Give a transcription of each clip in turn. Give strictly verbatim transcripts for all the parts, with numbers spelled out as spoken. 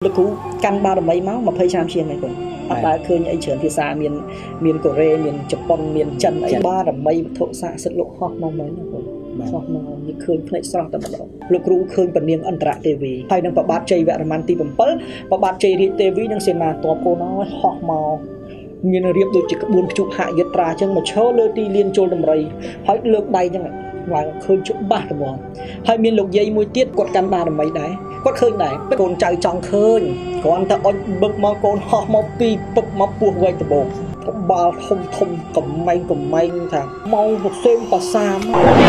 លោកគ្រូកាន់បារមីមកยี่สิบឆ្នាំជាងហើយគាត់អត់ដែលឃើញអីច្រើនភាសាមានមានកូរ៉េមានជប៉ុនមានចិនអីបារមីវត្ថុស័ក្តិសិទ្ធិលោកហោះមកហ្នឹងណាគាត់ហោះមកនិយាយឃើញភ្នែកស្រស់តែម្ដងលោកគ្រូឃើញពនាងអន្តរទេវីហើយនឹងប្របាទជ័យវរ្ម័នទីbảyប្របាទជ័យរាជទេវីនឹងសេនាទ័ពកូនហើយហោះមកមានរៀបដូចជាក្បួនភ្ជុកហយត្រាអញ្ចឹងមកឈរលើទីលានចូលដំរីហើយលើកដៃអញ្ចឹងឡើងឃើញច្បាស់តែហ្មងហើយមានលោកយាយមួយទៀតគាត់កាន់បារមីដែរគាត់ឃើញដែរកូនចៅចង់ឃើញគ្រាន់តែអុចបឹកមកកូនហោះមកពីពឹកមកពោះវែងដបងក្បាលធំធំកំម៉ែងកំម៉ែងថាមកផ្សេងភាសាមក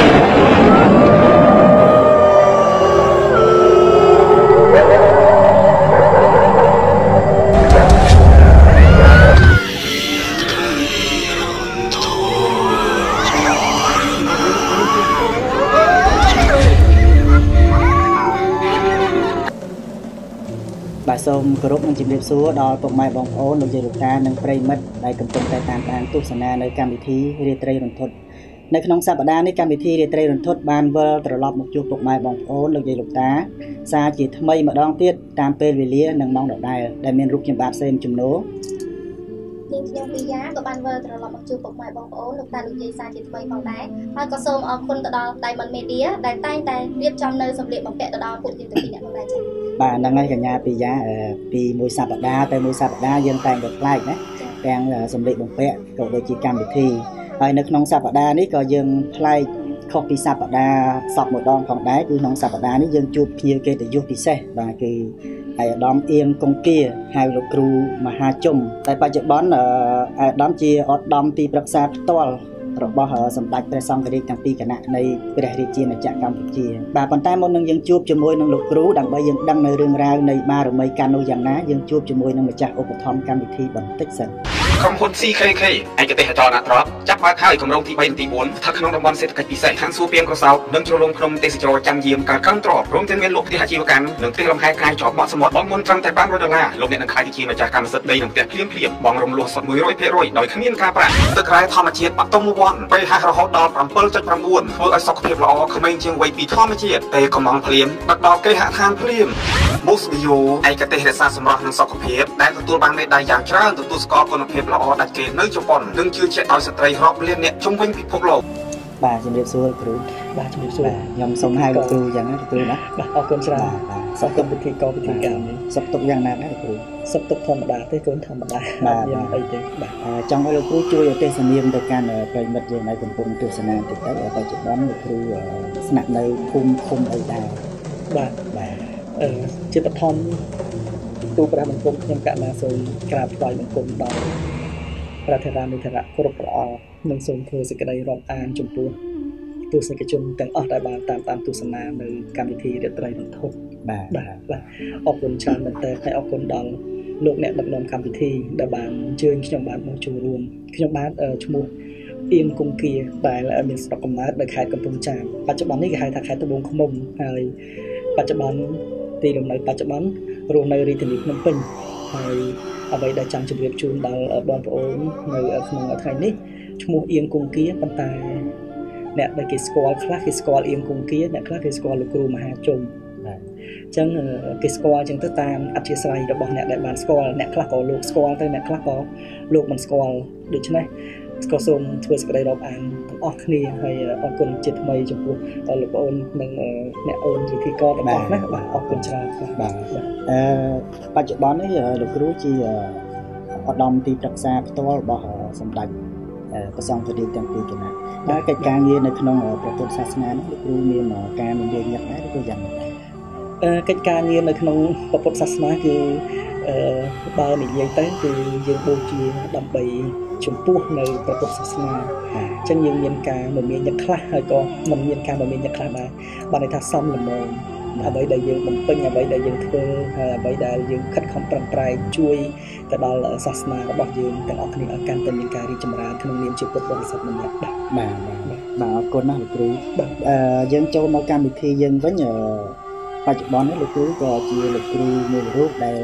បាទសូមគោរពនឹងជំរាបសួរដល់ពុកម៉ែបងប្អូនលោកយាយលោកតានិងប្រិយមិត្តដែលកំពុងតែតាមដានទស្សនានៅកម្មវិធីរាត្រីរន្ធត់នៅក្នុងសប្តាហ៍នេះកម្មវិធីរាត្រីរន្ធត់បានវិលត្រឡប់មកជួបពុកម៉ែបងប្អូនលោកយាយលោកតាសារជាថ្មីម្ដងទៀតតាមពេលវេលានិងម៉ោងដដែលដែលមានរូបខ្ញុំបាទសេមជំនោនាងខ្ញុំពីយ៉ាក៏បានវិលត្រឡប់មកជួបពុកម៉ែបងប្អូនលោកតាលោកយាយសារជាថ្មីផងដែរហើយក៏សូមអរគុណទៅដល់ Diamond Media ដែលតែងតែរៀបចំនៅសម្ភារបំពាក់ទៅដល់ពួកយើងទាំងពីរអ្នកផងដែរចា៎បាទហ្នឹងហើយកញ្ញាពីយ៉ាពីមួយសប្តាហ៍ទៅមួយសប្តាហ៍យើងតែងតែប្លែកណាទាំងសម្ភារបំពាក់ក៏ដូចជាកម្មវិធីហើយនៅក្នុងសប្តាហ៍នេះក៏យើងប្លែកខុសពីសប្តាហ៍សពមួយដងផងដែរគឺក្នុងសប្តាហ៍នេះយើងជួបភ្ញៀវកិត្តិយសពិសេសបាទគឺអាយដាមអៀងកុងគាហៅលោកគ្រូមហាជុំតែបច្ចុប្បន្នអាយដាមជាឧត្តមទីប្រឹក្សាផ្ទាល់របស់សម្ដេចព្រះសង្ឃរាជទាំងពីរគណៈនៃព្រះរាជាណាចក្រកម្ពុជាបាទប៉ុន្តែមុននឹងយើងជួបជាមួយនឹងលោកគ្រូដើម្បីយើងដឹងនៅរឿងរ៉ាវនៃបារមីកាន់នោះយ៉ាងណាយើងជួបជាមួយនឹងម្ចាស់ឧបត្ថម្ភកម្មវិធីបន្តិចសិនក្រុមហ៊ុន ซี เค เค ឯកទេសចរណ៍ណាត់ត្រប់ចាប់បើកហើយគម្រោងទីបីនិងទីបួនស្ថិតក្នុងតំបន់សេដ្ឋកិច្ចពិសេសខាងសួរពីងក្រសោបនិងជ្រលងភ្នំទេសចរចាំយាមការកាន់ត្រប់ព្រមទាំងមានលក់ផ្ទះអាជីវកម្មនិងផ្ទះលំហែកាយជាប់មាត់សមុទ្របង់មុនត្រឹមតែបានរយដុល្លារលោកអ្នកនឹងខ្លាយជាម្ចាស់កម្មសិទ្ធិដីនិងផ្ទះភ្លាមភ្លាមបង់រំលោះសុទ្ធមួយរយភាគរយដោយគ្មានការប្រាក់ទឹកក្រែធម្មជាតិបតុមវ័នពេលហះរហូតដល់bảy .៩ ធ្វើឲ្យសុខភាពល្អក្មេងជាងវ័យពីធម្មជាតិតែកំងភ្លាមដឹកដល់គេហដ្ឋានភ្លាម Mosbio ឯកទេសរក្សាសម្រស់និងសុខភាពដែលទទួលបានមេដាយយ៉ាងច្រើនទទួលស្គាល់គុណភាពល្អដាច់គេនៅជប៉ុននិងជឿជាក់ដោយស្ត្រីរាប់លានអ្នកជុំវិញពិភពលោកបាទជំរាបសួរគ្រូបាទជំរាបសួរខ្ញុំសូមហៅលោកគ្រូយ៉ាងណាគ្រូណាបាទអរគុណច្រើនសុខទុក្ខពិធីកោពិធីកម្មនេះសុខទុក្ខយ៉ាងណាដែរគ្រូសុខទុក្ខធម្មតាទេកូនធម្មតាបាទយ៉ាងអីទេបាទចង់ឲ្យលោកគ្រូជួយឧទ្ទិសនាមទៅកាន់ប្រិយមិត្តយើងនៅកំពុងទស្សនាតិចទៅបច្ចុប្បន្នលោកគ្រូស្នាក់នៅភូមិឃុំអីដែរបាទបាទអឺជាបឋមទូព្រះបង្គំខ្ញុំកណ្ណាសូមក្រាបថ្វាយបង្គំដល់ព្រះធរានុធរៈគ្រប់ព្រះអង្គនិងសូមធ្វើសេចក្តីរាប់អានចំពោះទស្សនិកជនទាំងអស់ដែលបានតាមតាមទស្សនានៅកម្មវិធីរាត្រីរន្ធត់បាទបាទអរគុណច្រើនមែនទែនហើយអរគុណដល់លោកអ្នកដឹកនាំកម្មវិធីដែលបានអញ្ជើញខ្ញុំបានមកចូលរួមខ្ញុំបានឈ្មោះអៀងកុងគាដែលមានស្រុកកំណើតនៅខេត្តកំពង់ចាមបច្ចុប្បន្ននេះគេហៅថាខេត្តត្បូងឃ្មុំហើយបច្ចុប្បន្នទីលំនៅបច្ចុប្បន្នរស់នៅរាជធានីភ្នំពេញហើយអ្វីដែលចង់ជម្រាបជូនដល់បងប្អូននៅក្នុងថ្ងៃនេះឈ្មោះអៀងកុងគាប៉ុន្តែអ្នកដែលគេស្គាល់ខ្លះគេស្គាល់អៀងកុងគាអ្នកខ្លះគេស្គាល់លោកគ្រូមហាជុំបាទអញ្ចឹងគេស្គាល់អញ្ចឹងទៅតាមអធិស្ឋានរបស់អ្នកដែលបានស្គាល់អ្នកខ្លះក៏លោកស្គាល់ទៅអ្នកខ្លះក៏លោកមិនស្គាល់ដូច្នេះក៏សូមធ្វើសេចក្តីរាប់អានទាំងអស់គ្នាហើយអរគុណជាថ្មីចំពោះលោកប្អូននិងអ្នកអូនវិធីកទាំងអស់ណាបាទអរគុណច្រើនបាទអឺបច្ចុប្បន្ននេះលោកគ្រូជាឧត្តមទីប្រឹក្សាផ្ទាល់របស់សម្ដេចព្រះសង្ឃរាជទាំងពីរគណៈតែកិច្ចការងារនៅក្នុងព្រះពុទ្ធសាសនានេះលោកគ្រូមានការនិយាយញឹកដែរឬយ៉ាងណាអឺកិច្ចការងារនៅក្នុងព្រះពុទ្ធសាសនាគឺអឺបើនិយាយទៅគឺយើងបូជាដើម្បីចំពោះនៅព្រះពុទ្ធសាសនាអញ្ចឹងយើងមានការមមាញឹកខ្លះហើយក៏មិនមានការមមាញឹកខ្លះដែរបានន័យថាសមល្មមអ្វីដែលយើងបំពេញអ្វីដែលយើងធ្វើហើយអ្វីដែលយើងខិតខំប្រឹងប្រែងជួយទៅដល់សាសនារបស់យើងទាំងអស់គ្នាឲ្យកាន់តែមានការរីកចម្រើនក្នុងនាមជាពុទ្ធបរិស័ទម្នាក់បាទបាទបាទអរគុណណាស់លោកគ្រូបាទអឺយើងចូលមកកម្មវិធីយើងវិញបច្ចុប្បន្ននេះលោកគ្រូក៏ជាលោកគ្រូមួយរូបដែល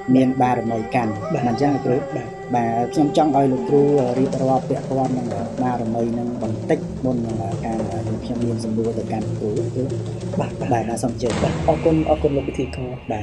miền ba rồi mấy cành mình chắc là cứ bà trong trong ơi lục ru đi tàu bẹt con là ba rồi mấy năng bằng tích môn là càng trong miền sông đua từ càng cứ cứ bà bà là xong chơi bà ở con ở con lục thì có bà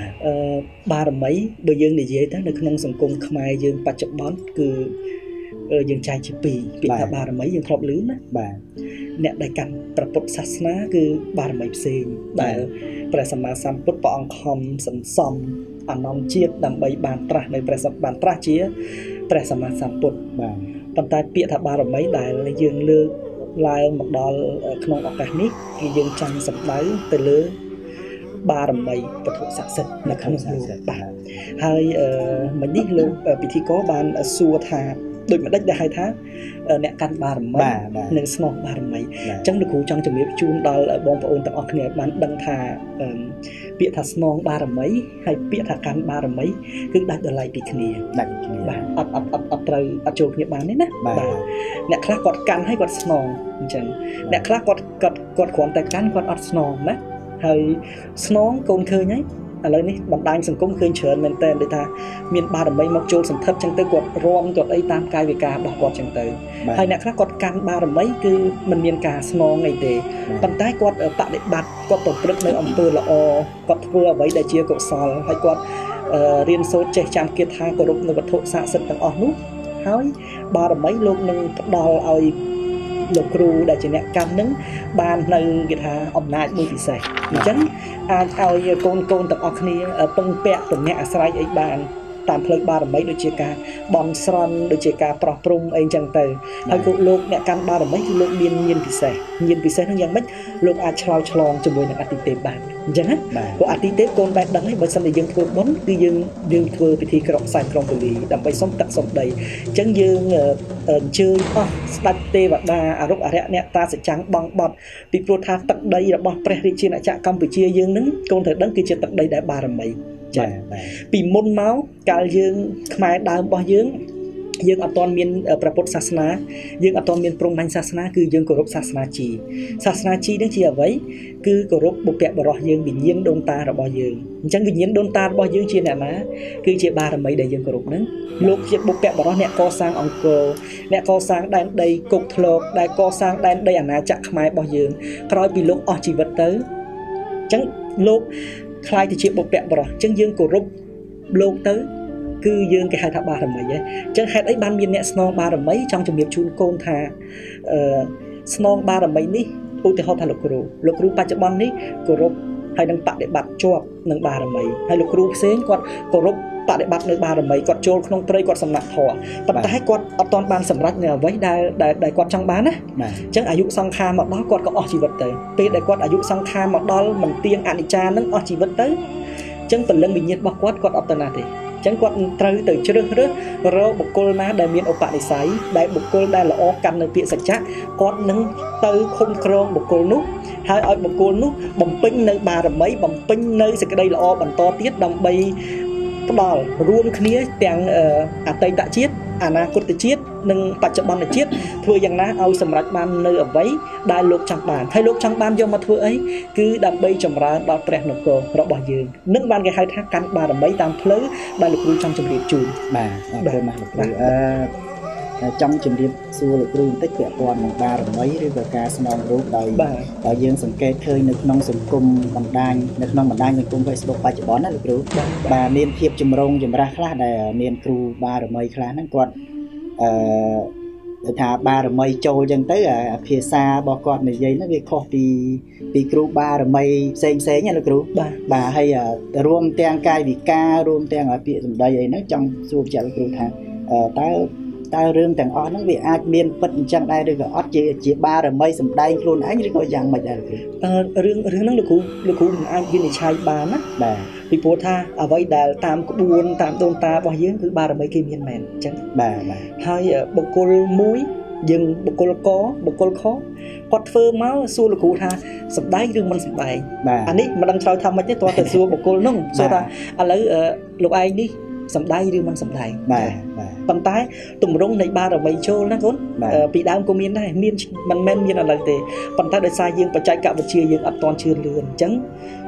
ba rồi mấy bây giờ để dễ tới được năng sông cung khai dương ba chục bón cứ dương trai chỉ pì bị ta ba rồi mấy dương thọp lưới đó bà nè đại cảnhประពុទ្ធសាសនាគឺបារមីផ្សេងដែលព្រះសម្មាសម្ពុទ្ធព្រះអង្គខំសន្សំអនន្តជាតិដើម្បីបានត្រាស់នៅព្រះសម្បានត្រាស់ជាព្រះសម្មាសម្ពុទ្ធបាទប៉ុន្តែពាក្យថាបារមីដែលយើងលើកឡើងមកដល់ក្នុងឱកាសនេះគឺយើងចង់សម្ដៅទៅលើបារមីពធស័ក្តិសិទ្ធិនៅក្នុងលោកបាទហើយមិញនេះលោកពិធីករបានសួរថាដូចមិនដេចដែលហៅថាអ្នកកាន់បារមីនិងស្នងបារមីអញ្ចឹងលោកគ្រូចង់ជំរាបជូនដល់បងប្អូនទាំងអស់គ្នាបានដឹងថាពាក្យថាស្នងបារមីហើយពាក្យថាកាន់បារមីគឺដាច់ដោយឡែកពីគ្នាដាច់គ្នាបាទអត់អត់អត់អត់ត្រូវអត់ចូលគ្នាបានទេណាបាទអ្នកខ្លះគាត់កាន់ហើយគាត់ស្នងអញ្ចឹងអ្នកខ្លះគាត់គាត់គាត់គ្រាន់តែកាន់គាត់អត់ស្នងណាហើយស្នងកូនឃើញហើយឥឡូវនេះបណ្ដាញសង្គមឃើញច្រើនមែនតើដូចថាមានបារមីមកចូលសន្ធឹកចឹងទៅគាត់រំគាត់អីតាមកាយវិការរបស់គាត់ចឹងទៅហើយអ្នកខ្លះគាត់កាន់បារមីគឺមិនមានការស្នងអីទេប៉ុន្តែគាត់បដិបត្តិគាត់ប្រព្រឹត្តនៅអំពើល្អគាត់ធ្វើអ្វីដែលជាកុសលហើយគាត់រៀនសូត្រចេះចាំគាថាគោរពនៅវត្ថុស័ក្តិសិទ្ធិទាំងអស់នោះហើយបារមីលោកនឹងផ្ដល់ឲ្យលោកគ្រូដែលជាអ្នកកម្មនឹងបាននៅគេថាអំណាចមួយពិសេសអញ្ចឹងអាចឲ្យកូនកូនទាំងអស់គ្នាពឹងពាក់ទំនាក់អាស្រ័យអីបានតាមផ្លូវបារមីដូចជាការបន់ស្រន់ដូចជាការប្រោះព្រំអីចឹងទៅហើយគឺលោកអ្នកកាន់បារមីគឺលោកមានញាណពិសេសញាណពិសេសហ្នឹងយ៉ាងម៉េចលោកអាចឆ្លោយឆ្លងជាមួយនឹងអតិទេពបានអញ្ចឹងណាព្រោះអតិទេពកូនបែបដឹងហើយបើសិនជាយើងធ្វើបុណ្យគឺយើងយើងធ្វើពិធីក្រកសែនក្រុងពលីដើម្បីសុំទឹកសុំដីអញ្ចឹងយើងអញ្ជើញអស់ស្ដេចទេវតាអរុគអរិយអ្នកតាសច្ចាំងបងបត់ពីព្រោះថាទឹកដីរបស់ព្រះរាជាណាចក្រកម្ពុជាយើងហ្នឹងកូនត្រូវដឹងគឺជាទឹកដីដែលបារមីចា៎ពីមុនមកកាលយើងខ្មែរដើមរបស់យើងយើងអត់ទាន់មានព្រះពុទ្ធសាសនាយើងអត់ទាន់មានព្រហ្មញ្ញសាសនាគឺយើងគោរពសាសនាជីសាសនាជីនេះជាអ្វីគឺគោរពបុព្វបុរសយើងវិញ្ញាណដូនតារបស់យើងអញ្ចឹងវិញ្ញាណដូនតារបស់យើងជាអ្នកណាគឺជាបារមីដែលយើងគោរពហ្នឹងលោកជាបុព្វបុរសអ្នកកសាងអង្គរអ្នកកសាងដែនដីគោកធ្លកដែលកសាងដែនដីអាណាចក្រខ្មែររបស់យើងក្រោយពីលោកអស់ជីវិតទៅអញ្ចឹងលោកខ្លាយទៅជាបុព្វបុរសអញ្ចឹងយើងគោរពលោកទៅគឺយើងគេហៅថាបារមីហ៎អញ្ចឹងហេតុអីបានមានអ្នកស្នងបារមីចង់ជំរាបជូនកូនថាអឺស្នងបារមីនេះឧទាហរណ៍ថាលោកគ្រូលោកគ្រូបច្ចុប្បន្ននេះគោរពហើយនឹងបដិបត្តិជាប់នឹងបារមីហើយលោកគ្រូផ្សេងគាត់គោរពបដិបត្តិនៅបារមីគាត់ចូលក្នុងព្រៃគាត់សំណាក់ធម៌ប៉ុន្តែគាត់អត់ទាន់បានសម្រេចនៅអ្វីដែលដែលគាត់ចង់បានណាអញ្ចឹងអាយុសង្ខារមកដល់គាត់ក៏អស់ជីវិតទៅពេលដែលគាត់អាយុសង្ខារមកដល់មិនទៀងអនិច្ចានឹងអស់ជីវិតទៅអញ្ចឹងពលឹងវិញ្ញាណរបស់គាត់គាត់អត់ទៅណាទេអញ្ចឹងគាត់ត្រូវទៅជ្រើសរើសរកបុគ្គលណាដែលមានឧបនិស្ស័យដែលបុគ្គលដែលល្អកាន់នៅពាក្យសច្ចៈគាត់នឹងទៅឃុំក្រងបុគ្គលនោះហើយឲ្យបុគ្គលនោះបំពេញនៅបារមីបំពេញនៅសេចក្តីល្អបន្តទៀតដើម្បីផ្ដល់រួមគ្នាទាំងអតីតជាតិអនាគតជាតិនិងបច្ចុប្បន្នជាតិធ្វើយ៉ាងណាឲ្យសម្រេចបាននៅអ្វីដែលលោកចង់បានហើយលោកចង់បានយកមកធ្វើអីគឺដើម្បីចម្រើនដល់ព្រះនគររបស់យើងនឹងបានគេហៅថាកាន់បារមីតាមផ្លូវដែលលោកគ្រូចង់ជម្រាបជូនបាទអរគុណណាស់លោកគ្រូអឺចង់ជម្រាបសួរលោកគ្រូបន្តិចពាក់ព័ន្ធនឹងបារមីឬក៏ការស្នងរូបដោយដោយយើងសង្កេតឃើញនៅក្នុងសង្គមបណ្ដាញនៅក្នុងបណ្ដាញសង្គម Facebook បច្ចុប្បន្នណាលោកគ្រូបាទមានភាពចម្រូងចម្រាសខ្លះដែលមានគ្រូបារមីខ្លះហ្នឹងគាត់អឺថាបារមីចូលចឹងទៅអាភាសារបស់គាត់និយាយហ្នឹងវាខុសពីពីគ្រូបារមីផ្សេងផ្សេងណាលោកគ្រូបាទបាទហើយរួមទាំងកាយវិការរួមទាំងពាក្យសម្ដីអីហ្នឹងចង់សួរចាលោកគ្រូថាតើតើរឿងទាំងអស់ហ្នឹងវាអាចមានពិតអញ្ចឹងដែរឬក៏អត់ជាជាបារមីសម្ដែងខ្លួនឯងឬក៏យ៉ាងម៉េចដែរលោកគ្រូអឺរឿងរឿងហ្នឹងលោកគ្រូលោកគ្រូមិនអាចវិនិច្ឆ័យបានណាបាទពីព្រោះថាអ្វីដែលតាមក្បួនតាមដូនតារបស់យើងគឺបារមីគេមានមែនអញ្ចឹងបាទបាទហើយបុគ្គលមួយយើងបុគ្គលកបុគ្គលខគាត់ធ្វើមកសួរលោកគ្រូថាសម្ដែងឬមិនសម្ដែងអានេះមិនដឹងឆ្លើយថាម៉េចទេតោះទៅសួរបុគ្គលនោះសួរថាឥឡូវលោកឯងនេះសម្ដែងឬមិនសម្ដែងបាទប៉ុន្តែទម្រង់នៃបារមីចូលណាកូនពីដើមក៏មានដែរមានមិនមែនមានឥឡូវទេប៉ុន្តែដោយសារយើងបច្ចេកវិទ្យាយើងអត់ទាន់ជឿនលឿនអញ្ចឹង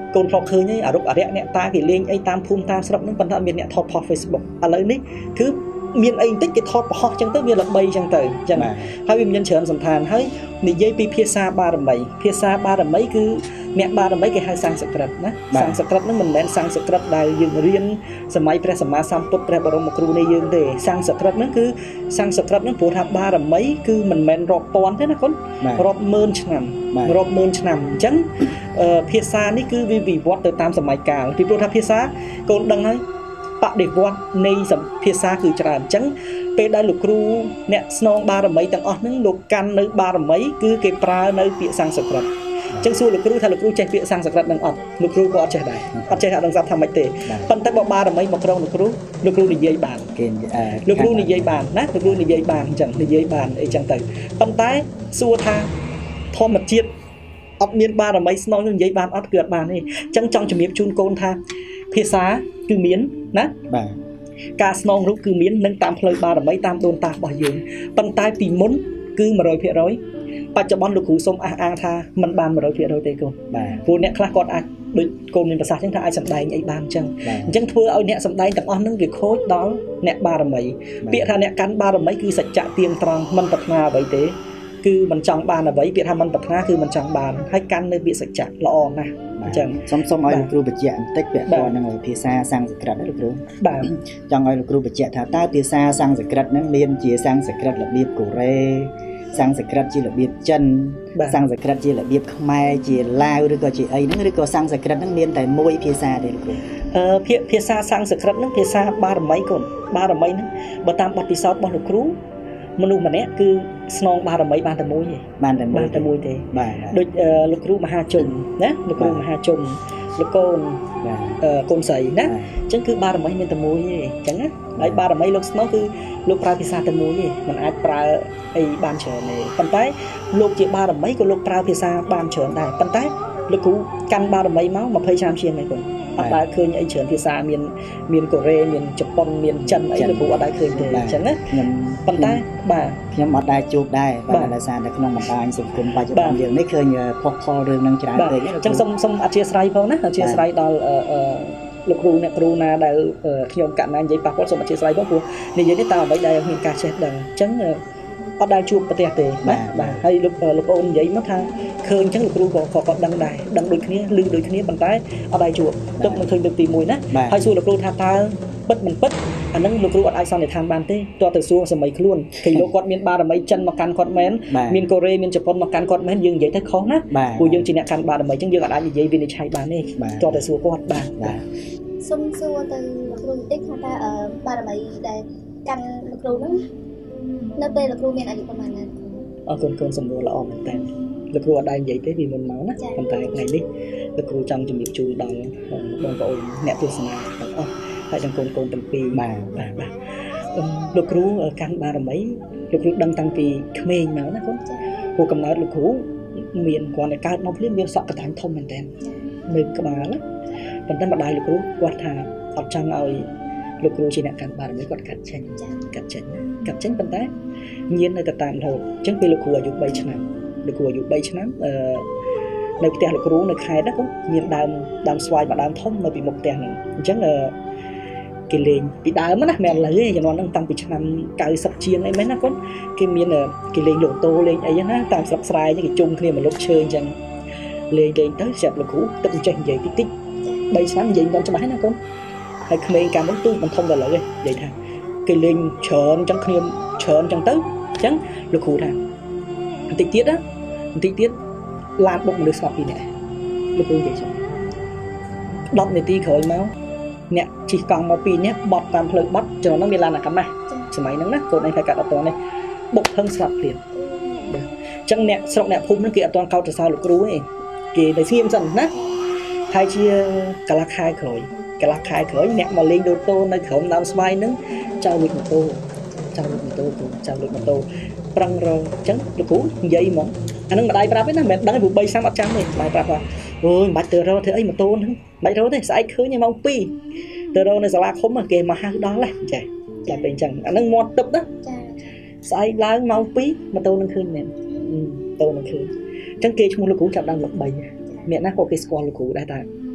កូនប្រុសឃើញអរុកអរិយអ្នកតាគេលេងអីតាមភូមិតាមស្រុកហ្នឹងប៉ុន្តែមានអ្នកថតផុស Facebook ឥឡូវនេះគឺមានអីបន្តិចគេថតប្រហោះចឹងទៅវាល្បីចឹងទៅចឹងហើយវាមានច្រើនសន្តានហើយនិយាយពីភាសាបារមីភាសាបារមីគឺអ្នកបារមីគេហៅសាំងសក្រិតណាសាំងសក្រិតហ្នឹងមិនមែនសាំងសក្រិតដែលយើងរៀនសម័យព្រះសម្មាសម្ពុទ្ធព្រះបរមគ្រូនៃយើងទេសាំងសក្រិតហ្នឹងគឺសាំងសក្រិតហ្នឹងព្រោះថាបារមីគឺមិនមែនរាប់ពាន់ទេណាកូនរាប់ម៉ឺនឆ្នាំរាប់ម៉ឺនឆ្នាំអញ្ចឹងភាសានេះគឺវាវិវត្តទៅតាមសម័យកាលពីព្រោះថាភាសាកូនដឹងហើយបដិវត្តនៃភាសាគឺច្រើនអញ្ចឹងពេលដែលលោកគ្រូអ្នកស្នងបារមីទាំងអស់ហ្នឹងលោកកាន់នៅបារមីគឺគេប្រើនៅពាក្យសាំងសក្រិតអញ្ចឹងសួរលោកគ្រូថាលោកគ្រូចេះពាក្យសាំងសក្រិតនឹងអត់លោកគ្រូក៏អត់ចេះដែរអត់ចេះថាដឹងស្រាប់ថាម៉េចទេប៉ុន្តែបើបារមីមកក្រុងលោកគ្រូលោកគ្រូនិយាយបានគេលោកគ្រូនិយាយបានណាលោកគ្រូនិយាយបានអញ្ចឹងនិយាយបានអីចឹងទៅប៉ុន្តែសួរថាធម្មជាតិអត់មានបារមីស្នងនិយាយបានអត់គឺអត់បានទេអញ្ចឹងចង់ជំរាបជូនកូនថាភាសាគឺមានណាបាទការស្នងរូបគឺមាននឹងតាមផ្លូវបារមីតាមដូនតារបស់យើងប៉ុន្តែពីមុនគឺ một trăm phần trăm បច្ចុប្បន្នលោកគ្រូសូមអះអាងថាมันបាន một trăm phần trăm ទេកូនបាទព្រោះអ្នកខ្លះគាត់អាចដូចកូនមានប្រសាសន៍ចឹងថាអាចសម្ដែងអីបានចឹងអញ្ចឹងធ្វើឲ្យអ្នកសម្ដែងទាំងអស់ហ្នឹងវាខូចដល់អ្នកបារមីពាក្យថាអ្នកកាន់បារមីគឺសច្ចៈទៀងត្រង់មិនប្រាថ្នាអ្វីទេគឺមិនចង់បានអ្វីពាក្យថាមិនប្រាថ្នាគឺមិនចង់បានហើយកាន់នៅពាក្យសច្ចៈល្អណាស់អញ្ចឹងសូមសូមឲ្យលោកគ្រូបញ្ជាក់បន្តិចពាក់ព័ន្ធនឹងភាសាសាំងសក្រិតណាលោកគ្រូបាទចង់ឲ្យលោកគ្រូបញ្ជាក់ថាតើភាសាសាំងសក្រិតហ្នឹងមានជាសាំងសក្រិតរបៀបកូរ៉េសាំងសក្រិតជារបៀបចិនសាំងសក្រិតជារបៀបខ្មែរជាឡាវឬក៏ជាអីហ្នឹងឬក៏សាំងសក្រិតហ្នឹងមានតែមួយភាសាទេលោកគ្រូអឺភាសាសាំងសក្រិតហ្នឹងភាសាបារមីកូនបារមីហ្នឹងបើតាមបទពិសោធន៍របស់លោកគ្រូមនុស្សម្នាក់គឺស្នងបារមីបានតែមួយទេបានតែមួយបានតែមួយទេបាទដូចលោកគ្រូមហាជនណាលោកគ្រូមហាជនលោកកូនអឺកូនស្រីណាអញ្ចឹងគឺបារមីមានតែមួយទេអញ្ចឹងណាហើយបារមីលោកស្នងគឺលោកប្រើភាសាតែមួយទេមិនអាចប្រើអីបានច្រើនទេប៉ុន្តែលោកជាបារមីក៏លោកប្រើភាសាបានច្រើនដែរប៉ុន្តែលោកគ្រូកាន់បារមីមកยี่สิบឆ្នាំជាងហើយកូនអត់ដែលឃើញអីច្រើនភាសាមានមានកូរ៉េមានជប៉ុនមានចិនអីលោកគ្រូអត់ដែលឃើញទេអញ្ចឹងណាខ្ញុំប៉ុន្តែបាទខ្ញុំអត់ដែលជួបដែរបាទដោយសារតែក្នុងបណ្ដាញសង្គមបច្ចុប្បន្នយើងនេះឃើញផុសផុលរឿងនឹងច្រើនពេកអញ្ចឹងសូមសូមអធិស្ឋានផងណាអធិស្ឋានដល់លោកគ្រូអ្នកគ្រូណាដែលខ្ញុំកណ្ណានិយាយប៉ះពាល់សូមអធិស្ឋានផងព្រោះនិយាយនេះតើអ្វីដែលមានការចេះដឹងអញ្ចឹងអត់ដែលជួបប្រទេសទេណាបាទហើយលោកលោកអូននិយាយមកថាឃើញអញ្ចឹងលោកគ្រូក៏ក៏ដឹងដែរដឹងដូចគ្នាឮដូចគ្នាប៉ុន្តែអត់ដែលជួបទឹកមិនឃើញទឹកទីមួយណាហើយសួរលោកគ្រូថាតើពិតមិនពិតអានឹងលោកគ្រូអត់អាចសន្និដ្ឋានបានទេតើទៅសួរសម័យខ្លួនគេលោកគាត់មានបារមីចិនមកកាន់គាត់មែនមានកូរ៉េមានជប៉ុនមកកាន់គាត់មែនយើងនិយាយទៅខុសណាព្រោះយើងជាអ្នកកាន់បារមីអញ្ចឹងយើងអត់អាចនិយាយវិនិច្ឆ័យបានទេតើទៅសួរគាត់បាទសុំសួរទៅលោកគ្រូបន្តិចថាតើបារមីដែលកាន់លោកគ្រូហ្នឹងនៅពេលលោកគ្រូមានអាយុប្រហែលណាអរគុណកូនសំណួរល្អមែនតើលោកគ្រូអត់ដែរនិយាយទេពីមុនមកណាប៉ុន្តែថ្ងៃនេះលោកគ្រូចង់ជំរាបជូនដល់បងប្អូនអ្នកទស្សនាទាំងអស់ហើយទាំងកូនកូនទាំងពីរបាទបាទបាទលោកគ្រូកាន់បារមីលោកគ្រូដឹងតាំងពីក្មេងមកណាកូនព្រោះកំណើតលោកគ្រូមានគាត់តែកើតមកភ្លាមមានសក់កតាំងធំមែនតើនៅក្បាលណាប៉ុន្តែម្ដាយលោកគ្រូគាត់ថាអត់ចង់ឲ្យលោកគ្រូជាអ្នកកាន់បារមីគាត់កាត់ចេញកាត់ចេញកាត់ចេញប៉ុន្តែញៀននៅតែតាមរហូតអញ្ចឹងពេលលោកគ្រូអាយុ3ឆ្នាំលោកគ្រូអាយុ3ឆ្នាំអឺនៅផ្ទះលោកគ្រូនៅខេត្តណាកូនមានដើមដើមស្វាយមួយដើមធំនៅពីមុខផ្ទះហ្នឹងអញ្ចឹងគេលេងពីដើមណាមិនឥឡូវទេជំនាន់ហ្នឹងតាំងពីឆ្នាំ90ជាងអីមែនណាកូនគេមានគេលេងលូតូលេងអីណាតាមស្រុកស្រែគេជុំគ្នាមកលុបឈើអញ្ចឹងលេងលេងទៅស្រាប់លោកគ្រូទឹកចេះនិយាយតិចតិច3ឆ្នាំនិយាយមិនច្បាស់ណាកូនហើយក្មេងកាលមុនទូមិនធំដល់ឥឡូវទេនិយាយថាគេលេងច្រើនអញ្ចឹងគ្នាច្រើនអញ្ចឹងទៅអញ្ចឹងលោកគ្រូថាបន្តិចទៀតណាបន្តិចទៀតឡានបុកមនុស្សស្លាប់ពីរនាក់លោកគ្រូនិយាយចឹងដប់នាទីក្រោយមកអ្នកជិះកង់មកពីរនាក់បត់តាមផ្លូវបត់ចំណហ្នឹងមានឡានអាកាម៉ាស់សម័យហ្នឹងណាកូនឯងតែកាត់អត់តនេះបុកហឹងស្លាប់ព្រាមបាទអញ្ចឹងអ្នកស្រុកអ្នកភូមិហ្នឹងគេអត់ទាន់កោតសរសើរលោកគ្រូទេគេតែស្ងៀមសិនណាហើយជាកន្លះខែក្រោយកន្លះខែក្រោយអ្នកមកលេងដូតូនៅក្រុមដើមស្វាយហ្នឹងចៅលួចម៉ូតូចៅលួចម៉ូតូគ្រូចៅលួចម៉ូតូប្រឹងរងអញ្ចឹងលោកគ្រូនិយាយហ្មងអាហ្នឹងម្ដាយប្រាប់ទេណាមិនមែនដឹងទេព្រោះ3ឆ្នាំអត់ចាំទេម្ដាយប្រាប់ថាអូយមិនបាច់ទៅរកធ្វើអីម៉ូតូហ្នឹងមិនបាច់រកទេស្អែកឃើញម៉ោងពីរទៅរកនៅសាលាឃុំគេមកហៅដល់ហ៎ចាតែពេលអញ្ចឹងអាហ្នឹងមាត់ទឹកណាចាស្អែកឡើងម៉ោងពីរម៉ូតូនឹងឃើញមែនម៉ូតូនឹងឃើញអញ្ចឹងគេឈ្មោះលោកគ្រូចាប់ដើមល្បីអ្នកណាក៏គេស្គាល់លោកគ្រូដែរតែ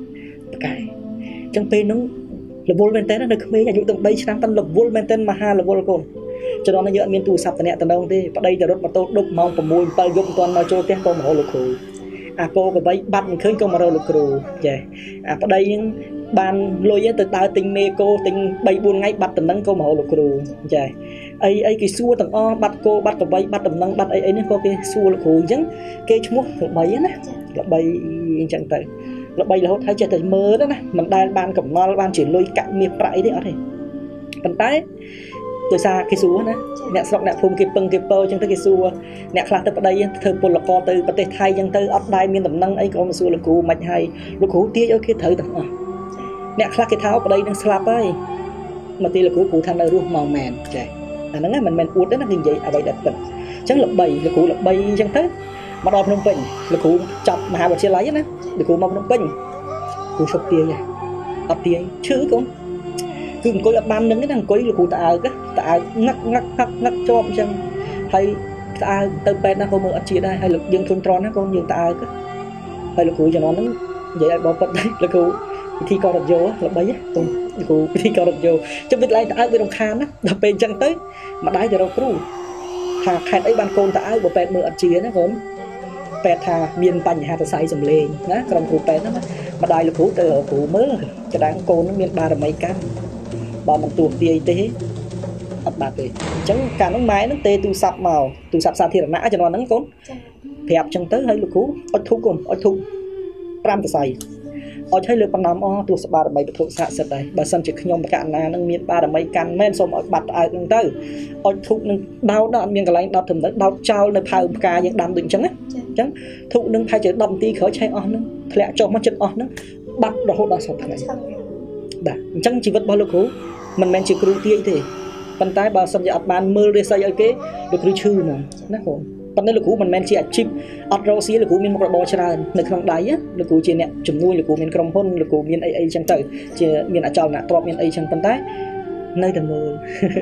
cái chẳng pe nó là vô bên tên nó được mấy nhà dụng từng đây sang tân lập vô bên tên mà ha là vô con cho nó nó nhớ miền tù sập tận nẹt tận đâu thế ở đây là rốt mà tôi đục mong của mùi bao dụng toàn mà cho tiếng con mà lục khử à cô cái bay bắt mình khơi con mà lục khử vậy à ở đây những ban lôi từ tao tình mê cô tình bay buồn ngay bắt tận nắng cô mà lục khử vậy ấy ấy cái xua tận o bắt cô bắt tận bay bắt tận nắng bắt ấy ấy nó có cái xua lục khử chứ cái chú được bay á là bay chẳng tới là bay là hốt thấy chơi tới mơ đó nè mình đang ban cầm no ban chỉ lôi cạn miệt rãi đấy ở đây phần tay từ xa cái xua nè nè sọc nè phun cái pưng cái pơ chẳng tới cái xua nè khla tới ở đây thơ pol là co từ bờ Thái chẳng tới ở đây miền tầm năng ấy có một xua là cù mạch hay là cù tia ở cái thử tầm nè khla cái tháo ở đây đang slap ấy mà tia là cù cù thanh ở ruộng màu mèn chạy à nó nghe mình mình uốn đấy nó như vậy à vậy đẹp tận chẳng là bay là cù là bay chẳng tới mà đo Phnom Penh là cù chọc mà hai bậc chia lấy á để cù mong Phnom Penh cù sọc tia vậy ở tia chữ cũng cứ coi là ban đứng cái thằng coi là cụ tạ cái tạ ngắt ngắt ngắt ngắt cho chăng hay tạ từ bên nó không mở chia đây hay là dương thôn tròn nó con dương tạ cái hay là cụ cho nó nó vậy là bỏ bật đấy là cụ thi con được vô là bấy á cụ thi con được vô cho biết lại tạ với đồng khan á đập bên chân tới mà đái từ đâu cứ thà khai ấy ban côn tạ bỏ bên mở chia nó cũng pet thà miền Tây hà ta say sầm lên á còn cụ pet nó mà đái là cụ từ cụ mới cái đáng côn nó miền ba là mấy căn bà mình tuột tia thế ấp bạc thì chẳng cả nó máy nó tê tu sập màu tu sập sa thì là nã cho nó nắng cốn hẹp chân tới hay lục cú ở thu cùng ở thu ram từ say ở thấy lượt bằng năm o tu sập ba là mấy thuộc xạ sệt đây bà sân chỉ nhom cạn là nó miền ba là mấy căn men xong ở bạt ai cũng tới ở thu nó đau đó miền cái lạnh đau thầm đau trao nơi phao ca những đam định chẳng á chẳng thu nâng hai chữ đầm ti khởi chạy on nó lẹ cho mắt chân on nó bắt đồ hốt đó sập này chẳng chỉ vật bao lục cú mình men chỉ kêu tia thì bàn tay bà sân giờ bàn mưa để xây ở cái được kêu chư nè nó khổ bàn tay lục cú mình men chỉ chip ở đâu xí lục cú mình một cái bò chả nơi không đáy á lục cú chỉ nè chủng nuôi lục cú mình cầm hôn lục cú mình ấy ấy chẳng tới chỉ mình ở trong nè trộm mình ấy chẳng bàn tay nơi tầm mưa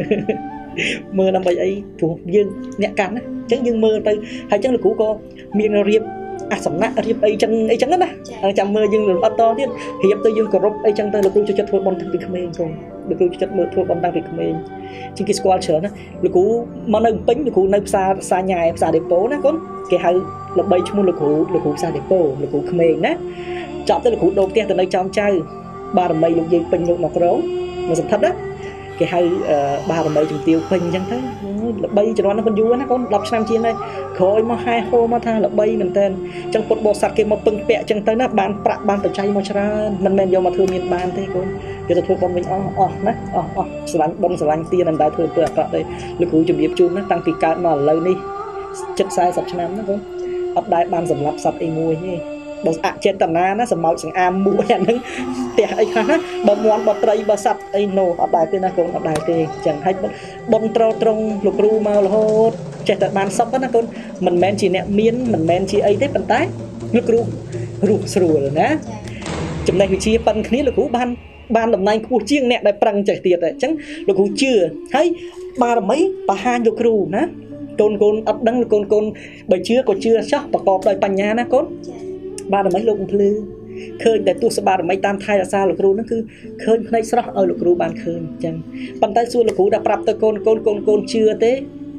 mưa năm bảy ấy thuộc dương nhẹ cắn á chẳng dương mưa tới hay chẳng lục cú có miệng riệp à sắm nát riệp ấy chẳng ấy chẳng á chẳng mưa dương là to thiết hiệp tới dương cọp ấy chẳng tới lục cú cho chất thôi bom thằng bị khmei rồi lục cú chất mưa thôi bom thằng bị khmei chính cái squad chở nó lục cú mà nơi pính lục cú nơi xa xa nhà xa để phố nó con cái hai lục bay chung lục cú lục cú xa để phố lục cú khmei nè chọn tới lục cú đầu tiên từ nơi trong chơi ba là mây lục dây pính lục mọc rấu mà sập thật đó cái hai ba là mây chừng tiêu pính chẳng thấy lục bay cho nó nó con vui nó con đọc năm chia này khôi mà hai hôm mà tha lục bay mình tên trong một bộ sạc kia mà pưng pẹ chẳng tới nó bàn bạc bàn tự chay mà chả mình men vô mà thương miền bàn thế con giờ tôi con mình oh oh nè oh oh sẵn bông sẵn tiền làm đại thừa bữa cọ đây lực cũ chuẩn bị chun nó tăng tỷ cao mà lâu đi chất sai sập năm nó con ấp đại ban sầm lấp sập em mua như bông ạ trên tầm na nó sầm màu sẵn am mua hẹn nó tè ấy khác bông món bông tây bông sập ấy nô ấp đại tên nó con ấp đại tên chẳng hay bông trâu trong lục ru màu là hốt chạy tại bàn sập đó con mình men chỉ nẹt miến mình men chỉ ấy thế bàn tay lục ru ru sù rồi nè chấm này thì chia phần kia là cũ ban ban đầm này cũ chiêng nẹt đại prang chạy tiệt đấy chẳng là cũ chưa thấy ba là mấy ba hai lục ru nè con con ấp đắng con con bởi chưa còn chưa chắc và cọp đời bành nhà nè con ba là mấy lục lư khơi để tu sập ba là mấy tam thai là sao lục ru nó cứ khơi này sao ở lục ru ban khơi chẳng bàn tay xuôi lục cũ đã prap tới con con con con chưa thế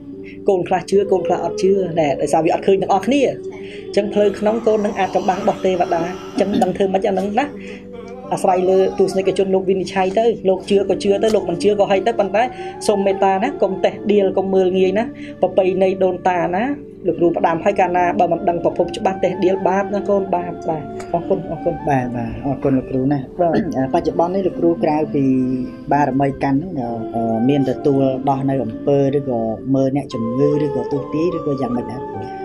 con khla chưa con khla chưa nè tại sao bị ăn khơi được ăn kia chẳng phơi nóng con đang ăn trong băng bọt tê và đá chẳng đằng thơm mấy chẳng nắng nát à phải lơ tu này cái chôn lục vinh chay tới lục chưa có chưa tới lục mình chưa có hay tới bàn tay sôm meta nè công tè điên công mưa nghỉ nè và pay này đồn tà nè lục ru đàm hai cana bà mình đằng phục phục cho bát tè điên ba nè con ba ba con con con bà bà con lục ru nè bây giờ bọn này lục ru cài vì ba là mấy căn miền từ tu đo này làm pơ được rồi mơ nè chấm ngư được rồi tu tí được rồi giảm bệnh á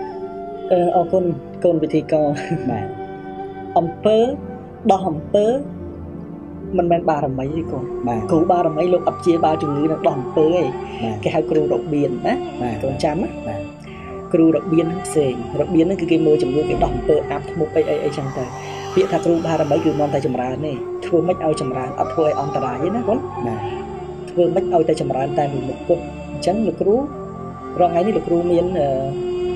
ờ con con vị thì con bà ông pơ đo hầm pơ mình men ba là mấy con bà cụ ba là mấy lúc ấp chia ba chừng ngư là đo hầm pơ ấy cái hai cừu độc biển á con chấm á cừu độc biển sền độc biển nó cứ cái mơ chừng ngư cái đo hầm pơ áp một cái ấy ấy chẳng tới việc thà cừu ba là mấy cừu non tay chầm ra này thua mấy ao chầm ra ấp thua ai on tà với nó con thua mấy ao tay chầm ra tay mình một con chẳng được cừu rồi ngàyนี้được cừu miền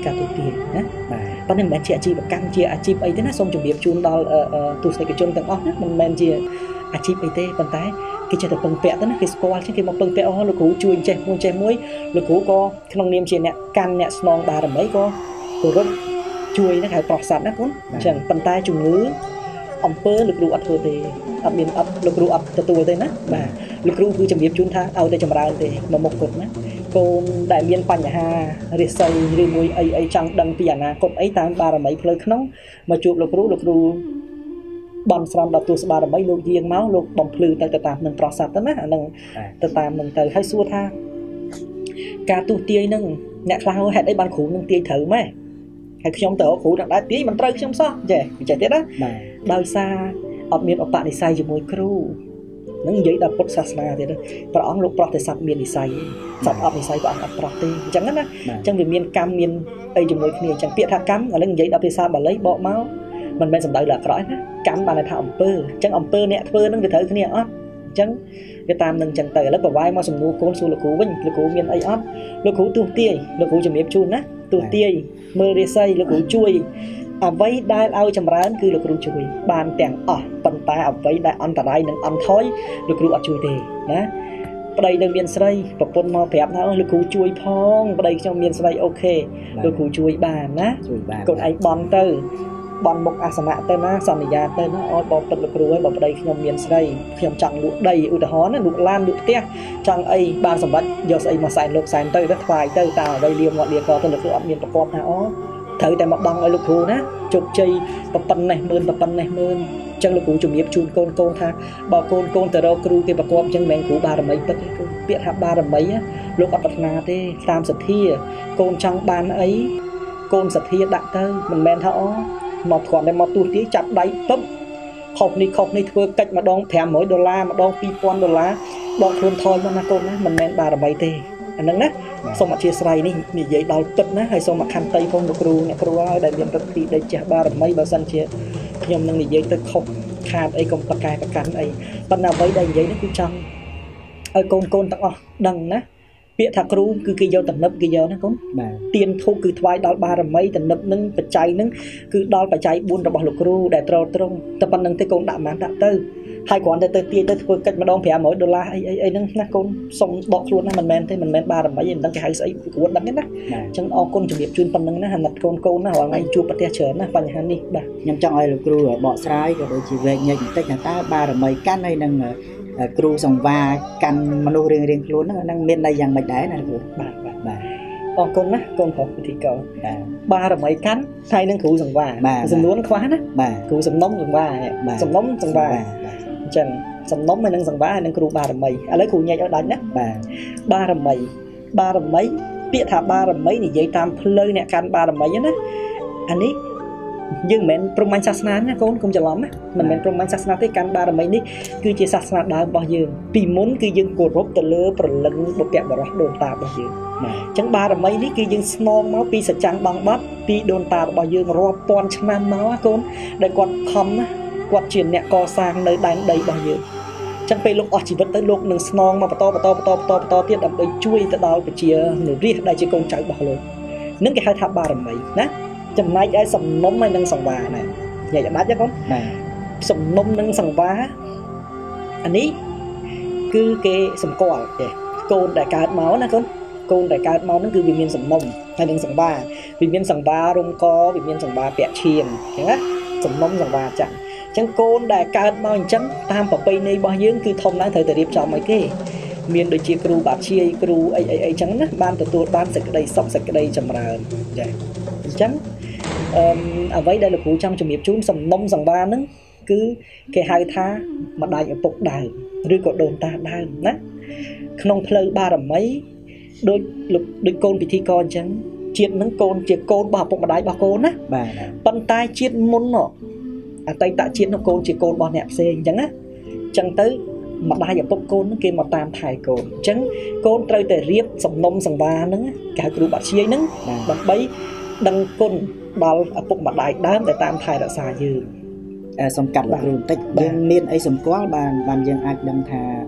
ការទូទាយណាបាទប៉ុន្តែមិនមែនជាអាជីវកម្មជាអាជីពអីទេណាសូមជម្រាបជូនដល់ទស្សនិកជនទាំងអស់ណាមិនមែនជាអាជីពអីទេប៉ុន្តែគេចេះតែពឹងពាក់ទៅណាគេស្គាល់ចឹងគេមកពឹងពាក់អូលោកគ្រូជួយចេះមួយចេះមួយលោកគ្រូក៏ក្នុងនាមជាអ្នកកាន់អ្នកស្នងបារមីក៏គោរពជួយណាហៅប្រសាទណាកូនអញ្ចឹងប៉ុន្តែជំងឺអំពើលោកគ្រូអត់ធ្វើទេអត់មានអត់លោកគ្រូអត់ទទួលទេណាបាទលោកគ្រូគឺជំរាបជូនថាឲ្យតែចម្រើនទេមកមុខគាត់ណាកូនដែលមានបញ្ហារិស័យឬមួយអីអីចង់ដឹងពីអនាគតអីតាមបារមីផ្លូវក្នុងមកជួបលោកគ្រូលោកគ្រូបន់ស្រន់ដល់ទស្សបារមីលោកយាងមកលោកបំភ្លឺទៅទៅតាមនឹងប្រសាទទៅណាអានឹងទៅតាមនឹងទៅហើយសួរថាការទូទាយនឹងអ្នកខ្លះហេតុអីបានគ្រូនឹងទាយត្រូវម៉េចហើយខ្ញុំទៅគ្រូទាំងដែរទាយមិនត្រូវខ្ញុំសោះចេះចេះទៀតណាដោយសារអត់មានឧបនិស្ស័យជាមួយគ្រូនឹងនិយាយដល់ពុទ្ធសាសនាទៀតព្រះអង្គលោកប្រោះតែសត្វមាននិស្ស័យសត្វអត់និស្ស័យព្រះអង្គអត់ប្រោះទេអញ្ចឹងណាអញ្ចឹងវាមានកម្មមានអីជាមួយគ្នាអញ្ចឹងពាក្យថាកម្មឥឡូវនិយាយដល់ភាសាបាលីបកមកមិនមែនសំដៅលើអាក្រក់ណាកម្មបានថាអំពើអញ្ចឹងអំពើអ្នកធ្វើនឹងវាត្រូវគ្នាអត់អញ្ចឹងវាតាមនឹងអញ្ចឹងទៅឥឡូវប្រវាយមកសំណួរកូនសួរលោកគ្រូវិញលោកគ្រូមានអីអត់លោកគ្រូទស្សទាយលោកគ្រូជំរាបជូនណាទស្សទាយមើលរាសីលោកគ្រូជួយអ្វីដែលឲ្យចម្រើនគឺលោកគ្រូជួយបានទាំងអស់ប៉ុន្តែអ្វីដែលអន្តរាយនិងអន់ថយលោកគ្រូអត់ជួយទេណាប្តីនៅមានស្រីប្រពន្ធមកប្រាប់ថាលោកគ្រូជួយផងប្តីខ្ញុំមានស្រីអូខេលោកគ្រូជួយបានណាជួយបានកូនឯងបន់ទៅបន់មុខអាសនៈទៅណាសន្យាទៅណាឲ្យបងពិតលោកគ្រូឲ្យបងប្តីខ្ញុំមានស្រីខ្ញុំចង់លក់ដីឧទាហរណ៍ណាលក់ឡានលក់ផ្ទះចង់អីបានសម្បត្តិយកស្អីមកសែនលោកសែនទៅទៅថ្វាយទៅតាមអ្វីលៀមមកលៀកទៅលោកគ្រូអត់មានប្រកបថាអូត្រូវតែមកបងឲ្យលោកគ្រូណាជោគជ័យប៉ុណ្ណេះម៉ឺនប៉ុណ្ណេះម៉ឺនអញ្ចឹងលោកគ្រូជំរាបជូនកូនកូនថាបើកូនកូនទៅរកគ្រូគេប្រកបអញ្ចឹងមិនមែនគ្រូបារមីពិតទេគឺពាក្យថាបារមីលោកអត់ប្រាថ្នាទេតាមសទ្ធាកូនចង់បានអីកូនសទ្ធាដាក់ទៅមិនមែនថាអូមកគ្រាន់តែមកទូទាយចាប់ដៃពឹបខុសនេះខុសនេះធ្វើកិច្ចម្ដងប្រាំរយដុល្លារម្ដងពីរពាន់ដុល្លារដកខ្លួនថយមកណាកូនណាមិនមែនបារមីទេអាហ្នឹងណាសូមអធិស្ឋាននេះនិយាយដល់ពិតណាហើយសូមអខន្តីផងលោកគ្រូអ្នកគ្រូឲ្យដែលមានឫទ្ធិដែលចេះបារមីបើសិនជាខ្ញុំនឹងនិយាយទៅខុសខាតអីកុំប្រកែប្រកាន់អីប៉ុន្តែអ្វីដែលនិយាយនេះគឺចង់ឲ្យកូនកូនទាំងអស់ដឹងណាពាក្យថាគ្រូគឺគេយកតំណឹបគេយកណាកូនបាទទៀនធូបគឺថ្វាយដល់បារមីតំណឹបនឹងបច្ច័យនឹងគឺដល់បច្ច័យបួនរបស់លោកគ្រូដែលត្រូវត្រង់តែប៉ុណ្្នឹងទេកូនដាក់បានដាក់ទៅហើយគ្រាន់តែទៅទាយទៅធ្វើកិច្ចម្ដងប្រាំរយដុល្លារអីអីអីហ្នឹងណាកូនសុំដកខ្លួនណាមិនមែនទេមិនមែនបារមីទេមិនដឹងគេហៅស្អីគ្រូដឹងទេណាអញ្ចឹងអរគុណជំរាបជូនប៉ុណ្្នឹងណាអាណិតកូនកូនណារាល់ថ្ងៃជួបប្រទេសច្រើនណាបញ្ហានេះបាទខ្ញុំចង់ឲ្យលោកគ្រូបកស្រាយក៏ដូចជាវែកញែកបន្តិចថាតើបារមីកាន់ហើយនឹងគ្រូសង្វាកាន់មនុស្សរៀងរៀងខ្លួនហ្នឹងមានន័យយ៉ាងម៉េចដែរណាគ្រូបាទបាទបាទអរគុណណាកូនប្រុសពិធីករបាទបារមីកាន់ហើយនឹងគ្រូសង្វាសំនួនខ្វះណាបាទគ្រូសំណុំសង្វាសំណុំសង្វាអញ្ចឹងសំណុំហើយនឹងសង្វាហើយនឹងគ្រូបារមីឥឡូវគ្រូញែកឲ្យដាច់ណាបាទបារមីបារមីពាក្យថាបារមីនិយាយតាមផ្លូវអ្នកកាន់បារមីណាអានេះយើងមិនមែនព្រហ្មញ្ញសាសនាណាកូនកុំច្រឡំណាមិនមែនព្រហ្មញ្ញសាសនាទេកាន់បារមីនេះគឺជាសាសនាដើមរបស់យើងពីមុនគឺយើងគោរពទៅលើព្រលឹងបុព្វបុរសដូនតារបស់យើងអញ្ចឹងបារមីនេះគឺយើងស្នងមកពីសច្ចាំងដងបត់ពីដូនតារបស់យើងរាប់ពាន់ឆ្នាំមកកូនដែលគាត់ខំណាគាត់ជាអ្នកកសាងនៅដែនដីរបស់យើងអញ្ចឹងពេលលោកអស់ជីវិតទៅលោកនឹងស្នងមកបន្តបន្តបន្តបន្តបន្តទៀតដើម្បីជួយទៅដល់ប្រជានិរាស្ត្រដែលជាកូនចៅរបស់លោកនឹងគេហៅថាបារមីណាចំណែកឯសំណុំហើយនឹងសង្វាណាញែកដាច់ទេកូនបាទសំណុំនិងសង្វាអានេះគឺគេសម្គាល់ទេកូនដែលកើតមកណាកូនកូនដែលកើតមកហ្នឹងគឺវាមានសំណុំហើយនឹងសង្វាវាមានសង្វារំកវាមានសង្វាពាក់ឈាមអញ្ចឹងណាសំណុំសង្វាចាស់អញ្ចឹងកូនដែលកើតមកអញ្ចឹងតាមប្រពៃណីរបស់យើងគឺធំឡើងត្រូវតែរៀបចំឲ្យគេមានដូចជាគ្រូបាធ្យាយគ្រូអីអីអីចឹងណាបានទទួលបានសេចក្តីសុខសេចក្តីចម្រើនចាអញ្ចឹងអឺអ្វីដែលលោកគ្រូចង់ជំរាបជូនសំណុំសង្វាហ្នឹងគឺគេហៅថាម្ដាយឪពុកដើមឬក៏ដូនតាដើមណាក្នុងផ្លូវបារមីដូចលោកដូចកូនពិធីករអញ្ចឹងជាតិហ្នឹងកូនជាកូនរបស់ឪពុកម្ដាយរបស់កូនណាបាទប៉ុន្តែជាតិមុននោះអតីតជាតិនោះកូនជាកូនរបស់អ្នកផ្សេងអញ្ចឹងណាអញ្ចឹងទៅម្ដាយឪពុកកូនហ្នឹងគេមកតាមថែកូនអញ្ចឹងកូនត្រូវតែរៀបសំណុំសង្វាហ្នឹងគេហៅគ្រូបាធ្យាយហ្នឹងដើម្បីដឹងគុណដល់ឪពុកម្ដាយដើមដែលតាមថែរក្សាយើងសំកាត់លោកគ្រូបន្តិចយើងមានអីសម្គាល់បានបានយើងអាចដឹងថា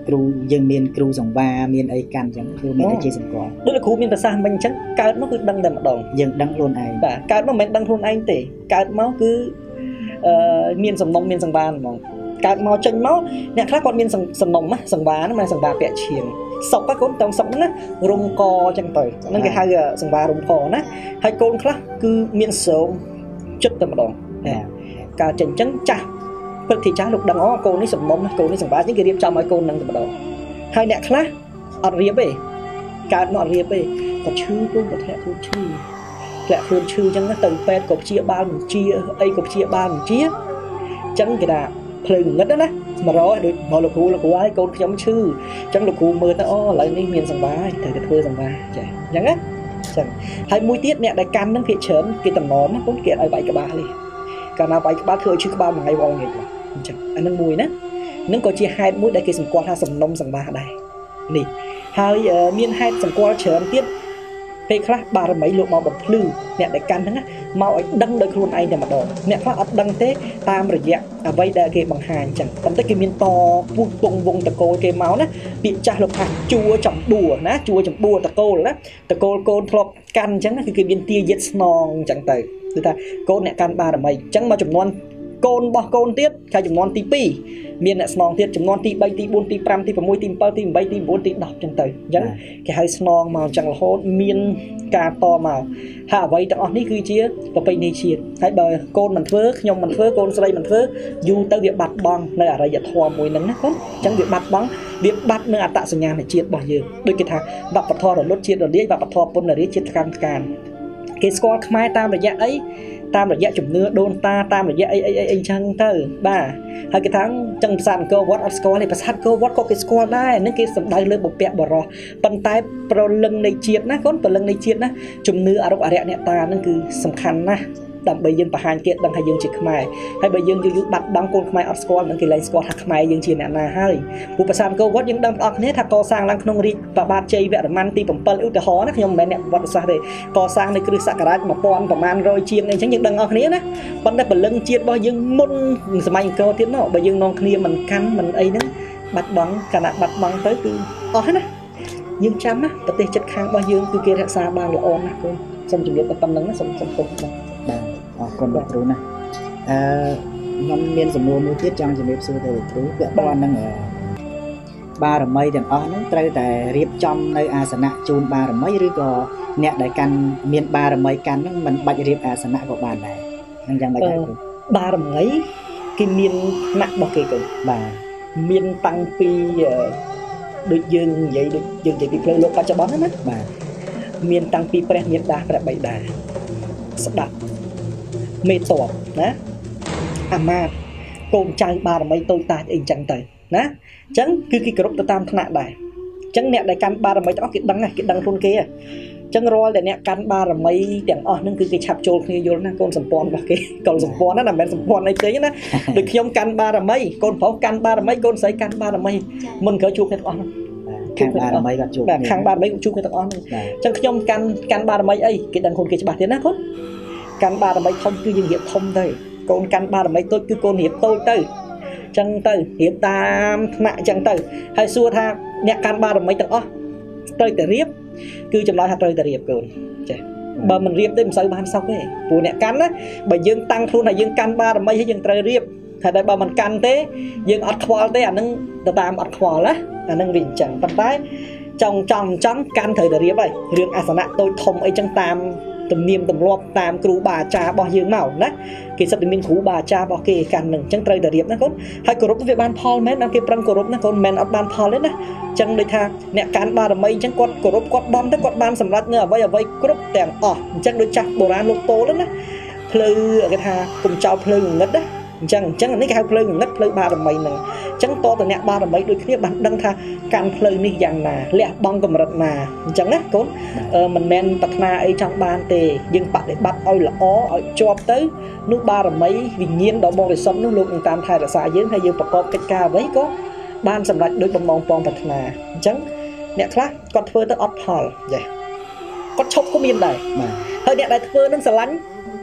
គ្រូយើងមានគ្រូសង្វារមានអីកាន់អញ្ចឹងគ្រូមានតែជាសម្គាល់ដូចគ្រូមានប្រសាសន៍មិញអញ្ចឹងកើតមកគឺដឹងតែម្ដងយើងដឹងខ្លួនឯងបាទកើតមកមិនមែនដឹងខ្លួនឯងទេកើតមកគឺអឺមានសំណុំមានសង្វារហ្មងកើតមកចេញមកអ្នកខ្លះគាត់មានសំណុំណាសង្វារហ្នឹងមិនសង្វារពាក់ឈាមសុកកូនតោងសុកហ្នឹងណារុំកអញ្ចឹងទៅហ្នឹងគេហៅសង្វាររុំកណាហើយកូនខ្លះគឺមានស្រោមចិត្តតែម្ដងកើតចេញអញ្ចឹងចាស់ព្រឹកទីចាស់លោកដឹងអូកូននេះសំណុំណាកូននេះសង្វារអញ្ចឹងគេរៀបចំឲ្យកូនហ្នឹងតែម្ដងហើយអ្នកខ្លះអត់រៀបទេកើតមកអត់រៀបទេគាត់ឈឺខ្លួនគាត់ធ្លាក់ខ្លួនឈឺធ្លាក់ខ្លួនឈឺអញ្ចឹងទៅពេទ្យក៏ព្យាបាលមិនជាអីក៏ព្យាបាលមិនជាអញ្ចឹងគេថាភ្លើងងឹតណាមករកដូចមកលោកគ្រូលោកគ្រូហើយកូនខ្ញុំឈឺអញ្ចឹងលោកគ្រូមើលទៅអូឥឡូវនេះមានសង្វារត្រូវតែធ្វើសង្វារចាអញ្ចឹងណាអញ្ចឹងហើយមួយទៀតអ្នកដែលកាន់នឹងភាគច្រើនគេតំណមកូនគេឲ្យវាយក្បាលនេះកាលណាវាយក្បាលធ្វើឲ្យឈឺក្បាលមួយថ្ងៃវល់ងាយអញ្ចឹងអានឹងមួយណានឹងក៏ជាហេតុមួយដែលគេសម្គាល់ថាសំណុំសង្វារដែរនេះហើយមានហេតុសម្គាល់ច្រើនទៀតពេលខ្លះបារមីលោកមកបំភ្លឺអ្នកដែលកាន់ហ្នឹងមកឲ្យដឹងដោយខ្លួនឯងតែម្ដងអ្នកខ្លះអត់ដឹងទេតាមរយៈអ្វីដែលគេបង្ហាញអញ្ចឹងប៉ុន្តែគេមានតពូជពងវងតកូលគេមកណាពាក្យចាស់លោកថាជួចំបួរណាជួចំបួរតកូលណាតកូលកូនធ្លាប់កាន់អញ្ចឹងគឺគេមានទាយិតស្នងអញ្ចឹងទៅគឺថាកូនអ្នកកាន់បារមីអញ្ចឹងមកចំនួនកូនរបស់កូនទៀតគេចំនួនទីពីរមានអ្នកស្នងទៀតចំនួនទី3ទី4ទី5ទី6ទី7ទី8ទី9ទី10អញ្ចឹងទៅអញ្ចឹងគេហៅស្នងមកអញ្ចឹងរហូតមានការតមកហើយអ្វីទាំងអស់នេះគឺជាប្រពៃណីជាតិហើយបើកូនមិនធ្វើខ្ញុំមិនធ្វើកូនស្រីមិនធ្វើយូរទៅវាបាត់បង់នៅអរិយធម៌មួយហ្នឹងណាកូនអញ្ចឹងវាបាត់បង់វាបាត់នៅអត្តសញ្ញាណជាតិរបស់យើងដូចគេថាវប្បធម៌រលត់ជាតិរលាយវប្បធម៌ពុនរាជាតិកម្មកានគេស្គាល់ខ្មែរតាមរយៈអីតាមរយៈជំនឿដូនតាតាមរយៈអីអីអីអីចឹងទៅបាទហើយគេថាចឹងប្រាសាទអង្គរវត្តអត់ស្គាល់ទេប្រាសាទអង្គរវត្តក៏គេស្គាល់ដែរនឹងគេសំដៅលើបុព្វបុរសប៉ុន្តែប្រលឹងនៃជាតិណាកូនប្រលឹងនៃជាតិណាជំនឿអរុបអរិយអ្នកតានឹងគឺសំខាន់ណាស់ដើម្បីយើងបង្ហាញគេដឹងថាយើងជាខ្មែរហើយបើយើងយូរយូរបាត់បង់កូនខ្មែរអត់ស្គាល់នឹងគេលែងស្គាល់ថាខ្មែរយើងជាអ្នកណាហើយពួកប្រាសាទអង្គរវត្តយើងដឹងបងប្អូនគ្នាថាកសាងឡើងក្នុងរាជបបាទជ័យវរ្ម័នទី7ឧទាហរណ៍ណាខ្ញុំមិនមែនអ្នកប្រវត្តិសាស្ត្រទេកសាងនៅគ្រិស្តសករាជmột nghìnប្រមាណរយជាងអីចឹងយើងដឹងអស់គ្នាណាប៉ុន្តែពលឹងជាតិរបស់យើងមុនសម័យអង្គរទៀតមកបើយើងនាំគ្នាមិនកាន់មិនអីហ្នឹងបាត់បង់គណៈបាត់បង់ទៅគឺអស់ណាយើងចាំណាប្រទេសជិតខាងរបស់យើងគឺគេរក្សាបានល្អណាស់កូនសូមជម្រាបតែប៉ុណ្្នឹងណាសូមសូមពុកបាទអរគុណលោកគ្រូណាអឺខ្ញុំមានសំណួរមួយទៀតចង់ជំរាបសួរទៅលោកគ្រូពាក់ព័ន្ធនឹងបារមីទាំងអស់ហ្នឹងត្រូវតែរៀបចំនៅអាសនៈជូនបារមីឬក៏អ្នកដែលកាន់មានបារមីកាន់ហ្នឹងមិនបាច់រៀបអាសនៈក៏បានដែរហ្នឹងយ៉ាងម៉េចដែរគ្រូបារមីគេមានថ្នាក់របស់គេកូនបាទមានតាំងពីដូចយើងនិយាយដូចយើងនិយាយពីផ្លូវលោកបច្ចុប្បន្នណាបាទមានតាំងពីព្រះមេដាព្រះបិតាស្ដាប់មេតបណាអាមាត្យកូនចៅបារមីតូចតាចអីចឹងទៅណាអញ្ចឹងគឺគេគ្រប់ទៅតាមឋានៈដែរអញ្ចឹងអ្នកដែលកាន់បារមីទាំងអស់គេដឹងណាគេដឹងខ្លួនគេអញ្ចឹងរាល់តែអ្នកកាន់បារមីទាំងអស់ហ្នឹងគឺគេឆាប់ចូលគ្នាយល់ណាកូនសម្ព័ន្ធរបស់គេកូនសម្ព័ន្ធណាមិនមែនសម្ព័ន្ធអីផ្សេងណាដូចខ្ញុំកាន់បារមីកូនប្រុសកាន់បារមីកូនស្រីកាន់បារមីមិនក្រោយជួបគ្នាទាំងអស់ហ្នឹងខាងបារមីគាត់ជួបគ្នាខាងបារមីគាត់ជួបគ្នាទាំងអស់ហ្នឹងអញ្ចឹងខ្ញុំកាន់កាន់បារមីអីគេដឹងខ្លួនគេច្បាស់ទៀតណាកូនកាន់បារមីធំគឺយើងរៀបធំទៅកូនកាន់បារមីតូចគឺកូនរៀបតូចទៅចឹងទៅរៀបតាមថ្នាក់ចឹងទៅហើយសួរថាអ្នកកាន់បារមីទាំងអស់ត្រូវតែរៀបគឺចម្លើយថាត្រូវតែរៀបកូនចេះបើមិនរៀបទេមិនសូវបានសុខទេព្រោះអ្នកកាន់ណាបើយើងតាំងខ្លួនថាយើងកាន់បារមីហើយយើងត្រូវរៀបហើយតែបើមិនកាន់ទេយើងអត់ខ្វល់ទេអានឹងទៅតាមអត់ខ្វល់ណាអានឹងវាអញ្ចឹងប៉ុន្តែចង់ចង់ចង់កាន់ត្រូវតែរៀបហើយរឿងអាសនៈតូចធំអីចឹងតាមទំនៀមទម្លាប់តាមគ្រូបាអាចារ្យរបស់យើងមកណាគេសិតតែមានគ្រូបាអាចារ្យរបស់គេកាន់នឹងអញ្ចឹងត្រូវតែរៀបណាកូនហើយគោរពវាបានផលមែនដល់គេប្រឹងគោរពណាកូនមិនអត់បានផលទេណាអញ្ចឹងដូចថាអ្នកកាន់បារមីអញ្ចឹងគាត់គោរពគាត់បំទៅគាត់បានសម្រេចនៅអ្វីអ្វីគ្រប់ទាំងអស់អញ្ចឹងដូចចាស់បុរាណលោកពោលណាភ្លឺគេថាកុំចោលភ្លើងងឹតណាអញ្ចឹងអញ្ចឹងនេះគេហៅភ្លើងងឹតភ្លើងបារមីហ្នឹងអញ្ចឹងតតអ្នកបារមីដូចគ្នាបានដឹងថាកាន់ភ្លើងនេះយ៉ាងណាលះបង់កម្រិតណាអញ្ចឹងណាកូនមិនមែនប្រាថ្នាអីចង់បានទេយើងបដិបត្តិឲ្យល្អឲ្យជាប់ទៅនោះបារមីវិញ្ញាណដ៏បរិសុទ្ធនោះលោកនឹងតាមថែរក្សាយើងហើយយើងប្រកបកិច្ចការអ្វីក៏បានសម្រេចដោយបំណងពងប្រាថ្នាអញ្ចឹងអ្នកខ្លះគាត់ធ្វើទៅអត់ផលចេះគាត់ឈប់ក៏មានដែរហើយអ្នកដែលធ្វើនឹងស្រឡាញ់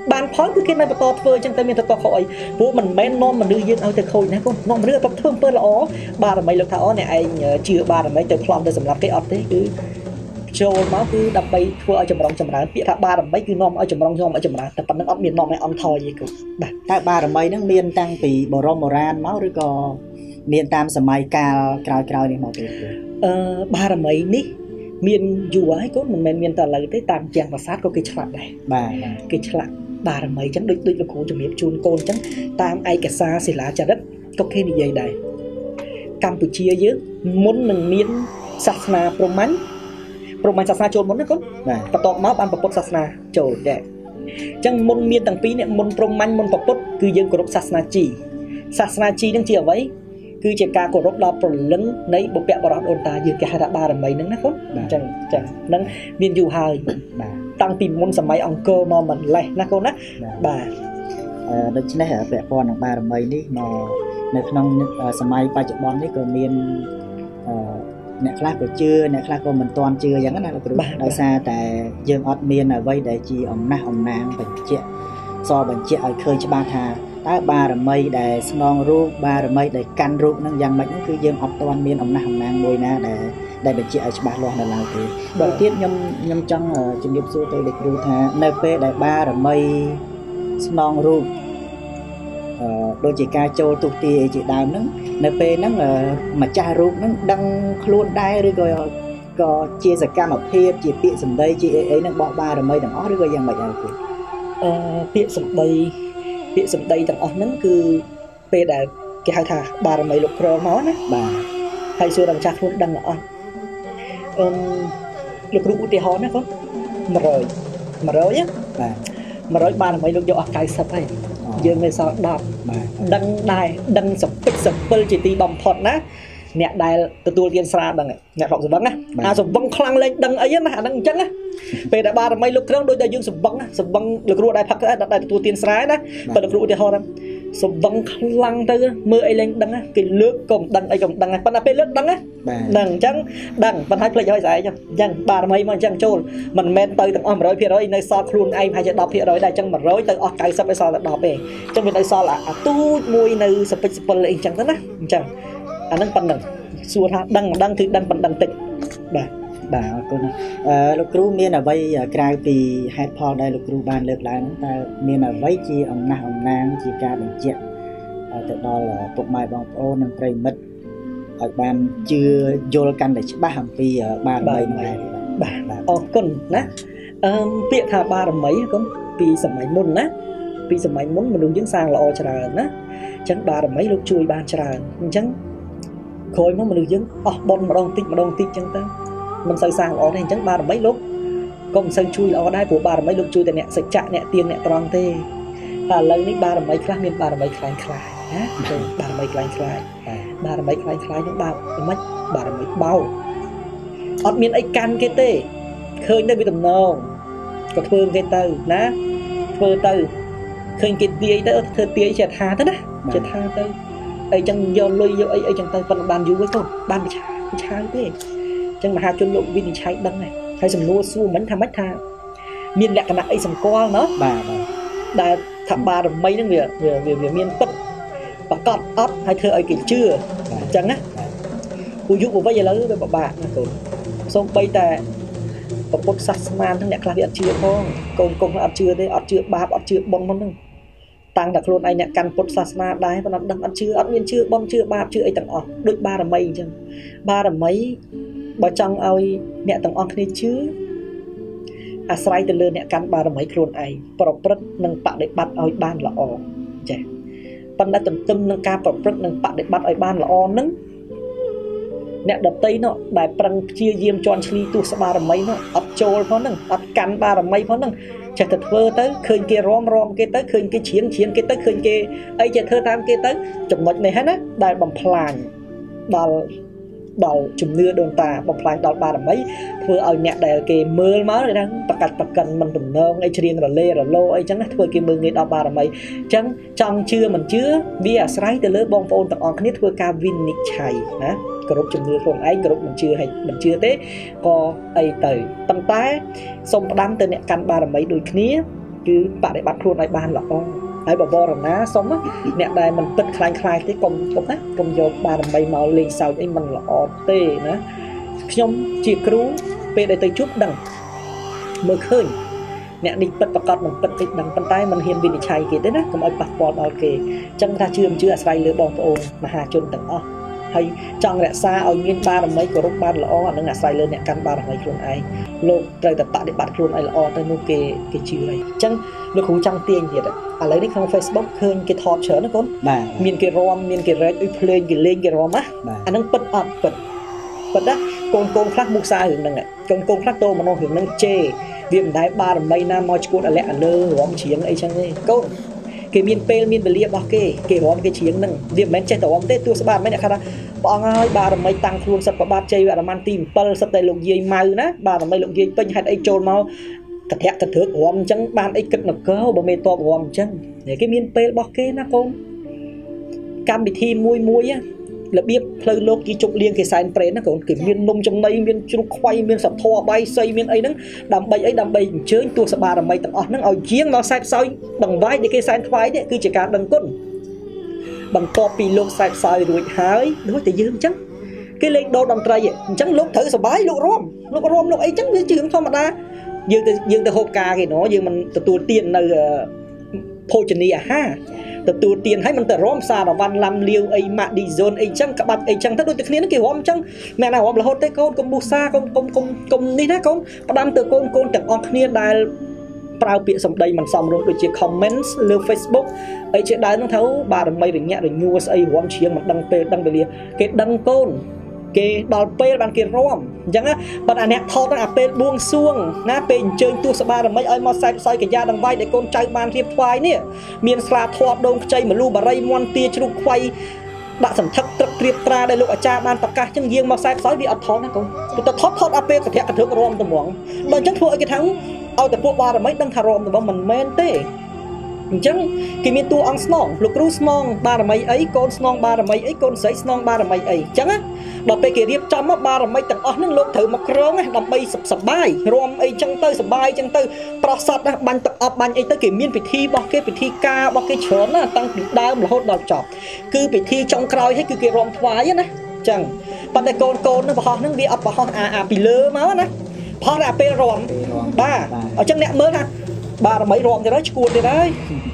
bàn phó cứ cái này to phơi chẳng tới miền to khỏi bố mình men non mình đưa dương ao từ khôi nè con non đưa tập thương phơi là ó ba là mấy lúc tháo này anh chưa ba là mấy từ plom từ sầm lấp cái ọt thế cứ show máu cứ đập bay thua ở chầm rong chầm rán bị tháp ba là mấy cứ non ở chầm rong non ở chầm ránแต่ ปัน นั้น ọt miền non này on thoi gì cũng តែបារមីហ្នឹងមានតាំងពីបរមបុរាណមកឬក៏មានតាមសម័យកាលក្រោយៗនេះមកទេអឺបារមីនេះមានយូរហើយគាត់មិនមែនមានតែឥឡូវទេតាមជាងប្រាសាទក៏គេឆ្លាក់ដែរបាទគេឆ្លាក់បារមីអញ្ចឹងដូចដូចលោកគ្រូជំរាបជូនកូនអញ្ចឹងតាមឯកសារសិលាចារឹកក៏គេនិយាយដែរកម្ពុជាយើងមុននឹងមានសាសនាព្រហ្មញ្ញព្រហ្មញ្ញសាសនាចូលមុនណាគាត់បន្ទាប់មកបានពុទ្ធសាសនាចូលដែរអញ្ចឹងមុនមានទាំងពីរនេះមុនព្រហ្មញ្ញមុនពុទ្ធគឺយើងគោរពសាសនាជីសាសនាជីនឹងជាអ្វីគឺជាការគោរពដល់ព្រលឹងនៃបុព្វបុរសអូនតាយើងគេហៅថាបារមីហ្នឹងណាគាត់អញ្ចឹងអញ្ចឹងហ្នឹងមានយូរហើយបាទតាំងពីមុនសម័យអង្គរមកម្លេះណាកូនណាបាទអឺដូច្នេះពាក់ព័ន្ធនឹងបារមីនេះមកនៅក្នុងសម័យបច្ចុប្បន្ននេះក៏មានអឺអ្នកខ្លះក៏ជឿអ្នកខ្លះក៏មិនទាន់ជឿអញ្ចឹងណាលោកគ្រូដោយសារតែយើងអត់មានអ្វីដែលជាអំណះអំណាងបញ្ជាក់សបញ្ជាក់ឲ្យឃើញច្បាស់ថាតើបារមីដែលស្នងរូបបារមីដែលកាន់រូបហ្នឹងយ៉ាងម៉េចហ្នឹងគឺយើងអត់ទាន់មានអំណះអំណាងមួយណាដែលដែលបញ្ជាក់ឲ្យច្បាស់លាស់នៅឡើយទេដល់ទៀតខ្ញុំខ្ញុំចង់ជំរាបសួរទៅលោកគ្រូថានៅពេលដែលបារមីស្នងរូបអឺដូចជាការចូលទុទាយជាដើមហ្នឹងនៅពេលហ្នឹងម្ចាស់រូបហ្នឹងដឹងខ្លួនដែរឬក៏ក៏ជាសកម្មភាពជាពាក្យសម្ដីជាអីអីហ្នឹងបោះបារមីទាំងអស់ឬក៏យ៉ាងម៉េចហើយគ្រូអឺពាក្យសម្ដីពាក្យសម្ដីទាំងអស់ហ្នឹងគឺពេលដែលគេហៅថាបារមីលោកក្រមកណាបាទហើយសួរដល់ម្ចាស់ខ្លួនដឹងអត់អឺលោកគ្រូឧទាហរណ៍ណាកូន100 100ណាបាទ100បារមីលោកយកអស់九十ហើយយើងនៅសល់ដប់បាទដឹងដែរដឹងសពិចសពិលជាទីបំផុតណាអ្នកដែលទទួលទានស្រាដឹងអ្នករកសវឹងណាអាសវឹងខ្លាំងលេងដឹងអីណាអាហ្នឹងអញ្ចឹងណាពេលដែលបារមីលោកគ្រឿងដូចតែយើងសវឹងណាសវឹងលោកគ្រូដែលផឹកដែលទទួលទានស្រាណាបើលោកគ្រូឧទាហរណ៍សវឹងខ្លាំងទៅមើលអីលេងដឹងគេលើកក៏មិនដឹងអីក៏មិនដឹងប៉ុន្តែពេលលើកដឹងណាដឹងអញ្ចឹងដឹងប៉ុន្តែភ្លេចហើយស្អែកអញ្ចឹងបារមីមកអញ្ចឹងចូលមិនមែនទៅទាំងអស់100%នៅសល់ខ្លួនឯងប្រហែលជា10%ដែរអញ្ចឹង100ទៅអស់九十ឲ្យសល់តែ10ទេអញ្ចឹងវានៅសល់អាទូចមួយនៅសពិចសពិលអីអញ្ចឹងទៅណាអញ្ចឹងអាហ្នឹងប៉ុណ្ណឹងសួរថាដឹងមិនដឹងគឺដឹងប៉ុណ្ណឹងតិចបាទបាទអរគុណអឺលោកគ្រូមានអ្វីក្រៅពីហេតុផលដែលលោកគ្រូបានលើកឡើងតើមានអ្វីជាអំណះអំណាងជាការបញ្ជាក់ទៅដល់ពុកម៉ែបងប្អូននិងប្រិយមិត្តឲ្យបានជឿយល់កាន់តែច្បាស់អំពីបារមីនេះបាទអរគុណណាអឺពាក្យថាបារមីកូនពីសម័យមុនណាពីសម័យមុនមនុស្សយើងសាងល្អច្រើនណាអញ្ចឹងបារមីលោកជួយបានច្រើនអញ្ចឹងក្រោយមកមនុស្សយើងអស់បុណ្យម្ដងតិចម្ដងតិចអញ្ចឹងទៅមិនសូវសាងល្អទេអញ្ចឹងបារមីលោកក៏មិនសូវជួយល្អដែរព្រោះបារមីលោកជួយតែអ្នកសច្ចៈអ្នកទៀងអ្នកត្រង់ទេតែឥឡូវនេះបារមីខ្លះមានបារមីខ្លាំងខ្លាយណាបារមីខ្លាំងខ្លាយបារមីខ្លាំងខ្លាយនឹងបារមិនបារមីបោអត់មានអីកាន់គេទេឃើញទៅវាតំណងក៏ធ្វើគេទៅណាធ្វើទៅឃើញគេទាយទៅធ្វើទាយជាថាទៅណាជាថាទៅអីចឹងយកលុយយកអីអីចឹងទៅប៉ុន្តែបានយូរវិញកូនបានវិឆាវិឆាទេអញ្ចឹងមហាជនលោកវិនិច្ឆ័យដឹងហើយហើយសំណួរសួរមិញថាម៉េចថាមានលក្ខណៈអីសម្គាល់ណោះបាទបាទដែលថាបារមីហ្នឹងវាវាវាមានពិតប្រកបអត់ហើយធ្វើឲ្យគេជឿអញ្ចឹងណាពួកយុវវ័យឥឡូវវាពិបាកណាកូនសូម្បីតែពុទ្ធសាសនាទាំងអ្នកខ្លះវាអត់ជឿផងកូនកូនអត់ជឿទេអត់ជឿបាបអត់ជឿបុណ្យហ្នឹងតាំងតែខ្លួនឯងអ្នកកាន់ពុទ្ធសាសនាដែរប៉ុន្តែដឹងអត់ជឿអត់មានជឿបុណ្យជឿបាបជឿអីទាំងអស់ដូចបារមីអញ្ចឹងបារមីបើចង់ឲ្យអ្នកទាំងអស់គ្នាជឿអាស្រ័យទៅលើអ្នកកាន់បារមីខ្លួនឯងប្រព្រឹត្តនិងបដិបត្តិឲ្យបានល្អចា៎ប៉ុន្តែទន្ទឹមនឹងការប្រព្រឹត្តនិងបដិបត្តិឲ្យបានល្អហ្នឹងអ្នកដតីនោះដែលប្រឹងព្យាយាមជន់ឈ្លីទូសបារមីនោះអត់ចូលផងហ្នឹងអត់កាន់បារមីផងហ្នឹងចេះតែធ្វើទៅឃើញគេរំរំគេទៅឃើញគេជ្រៀងជ្រៀងគេទៅឃើញគេអីចេះធ្វើតាមគេទៅចំណុចនេះហ្នឹងណាដែលបំផ្លាញដល់ដល់ជំនឿដូនតាបំផ្លាញដល់បារមីធ្វើឲ្យអ្នកដែលគេមើលមកហ្នឹងប្រកាច់ប្រកិនមិនទំនងអីជ្រៀងរលេរលោអីចឹងណាធ្វើគេមើលងាយដល់បារមីអញ្ចឹងចង់ជឿមិនជឿវាអាស្រ័យទៅលើបងប្អូនទាំងអស់គ្នាធ្វើការវិនិច្ឆ័យណាគោរពជំនឿខ្លួនឯងគោរពមិនជឿឲ្យមិនជឿទេក៏អីទៅប៉ុន្តែសូមផ្ដាំទៅអ្នកកាន់បារមីដូចគ្នា cứ bạn để bắt luôn ai ban là o ai bảo bò rồi ná xong á nè đây mình bật khai khai cái công công á công vô ba làm bay màu lên sau ấy mình là o tê nữa nhom chỉ cứu về đây tới chút đằng mới khơi nè đi bật bật cọt mình bật cái đằng bàn tay mình hiền vì để chạy kì đấy đó còn ai bắt bò đòi kì chân ta chưa chưa xoay lửa bong ôn mà hà chôn tận o hay trong lẽ xa ở nguyên ba làm mấy của lúc ban là o nó ngã xoay lên nè căn ba làm mấy luôn ai lột trời tập tạ để bắt luôn ai là o tới nuôi kì kì chữ này chân nó cũng trong tiền gì đấy à lấy đi không Facebook khơi cái thọt chở nó con miền cái rom miền cái red uy play cái lên cái rom á anh đang bật ập bật bật đó con con khác mua xa hướng năng này con con khác tô mà nó hướng năng chê việc đái ba làm mấy năm mọi chuyện là lẽ lơ rom chiếng ấy chăng ấy câu cái miền P miền Bờ Liệp bao kê cái rom cái chiếng năng việc mấy chạy tàu rom tết tua số ba mấy này khác đó bọn ơi ba làm mấy tăng luôn sắp ba chơi và làm ăn tìm pel sắp tay lục dây mau ná ba làm mấy lục dây pin hay ấy trôn mau thật thẹt thật thước rom chăng ban ấy kịch nó cơ bà mê to rom chăng để cái miền P bao kê na con cam bị thi mui mui á là biết phơi lô kí trục liên cái sign print nó còn kiểu miền nông trong đây miền trục khoai miền sập thò bay xây miền ấy nó đầm bay ấy đầm bay chơi tua sập ba đầm bay tận nó ở chiếng nó sai sai bằng vai để cái sign khoai đấy cứ chỉ cả đằng cốt bằng copy lô sai sai rồi hái đối thì dương trắng cái lên đô đầm trai vậy trắng lúc thử sập bái lúc rom lúc rom lúc ấy trắng chứ không thôi mà ta dương từ dương từ hộp ca thì nó dương mình từ tua tiền nơi phô chân đi à ha từ tua tiền hay mình từ rom xa là văn làm liêu ấy mà đi zone ấy chăng các bạn ấy chăng tất đôi từ kia nó kiểu rom chăng mẹ nào rom là hốt đấy con con bu xa con con con con đi đó con đam từ con con chẳng on kia đài prao bịa xong đây mình xong rồi đôi chia comments lên Facebook ấy chuyện đấy nó thấu bà đừng mây được nhẹ được nhua ấy rom chiếng mà đăng pe đăng về liền cái đăng con cái đào pe bàn kia rom chẳng á bạn anh em thao đang pe buông xuông na pe chơi tua sờ ba là mấy ơi mà sai sai cái da đằng vai để con trai ban thiệp khoai nè miền xa thoa đông chơi mà lu bà ray mon tia chụp khoai bạn sẵn thắc trật triệt tra đây lúc ở cha ban tất cả chân riêng mà sai sai bị ở thon đó con tụi thót thót ap cái thẹn cái thước rom tụi mỏng bằng chắc thôi cái thắng ao tập ba là mấy đăng thà rom tụi mình men tê chẳng cái miền tu ăn snong lục ru snong ba là mấy ấy con snong ba là mấy ấy con sấy snong ba là mấy ấy chẳng á đọc về cái điệp trăm á ba là mấy tầng ở nước lục thử một rong á đầm bay sập sập bay rom ấy chẳng tới sập bay chẳng tới prasad á ban tập ấp ban ấy tới cái miền bị thi bao cái bị thi ca bao cái chớn á tăng bị đam là hốt đào chọc cứ bị thi trong cày hay cứ cái rom thoái á nè chẳng ban đây con con nó bỏ nó đi ấp bỏ à à bị lơ máu nè bỏ ra pe rom ba ở trong nẹt mới ha ba là mấy rom thì đó chuột thì đấy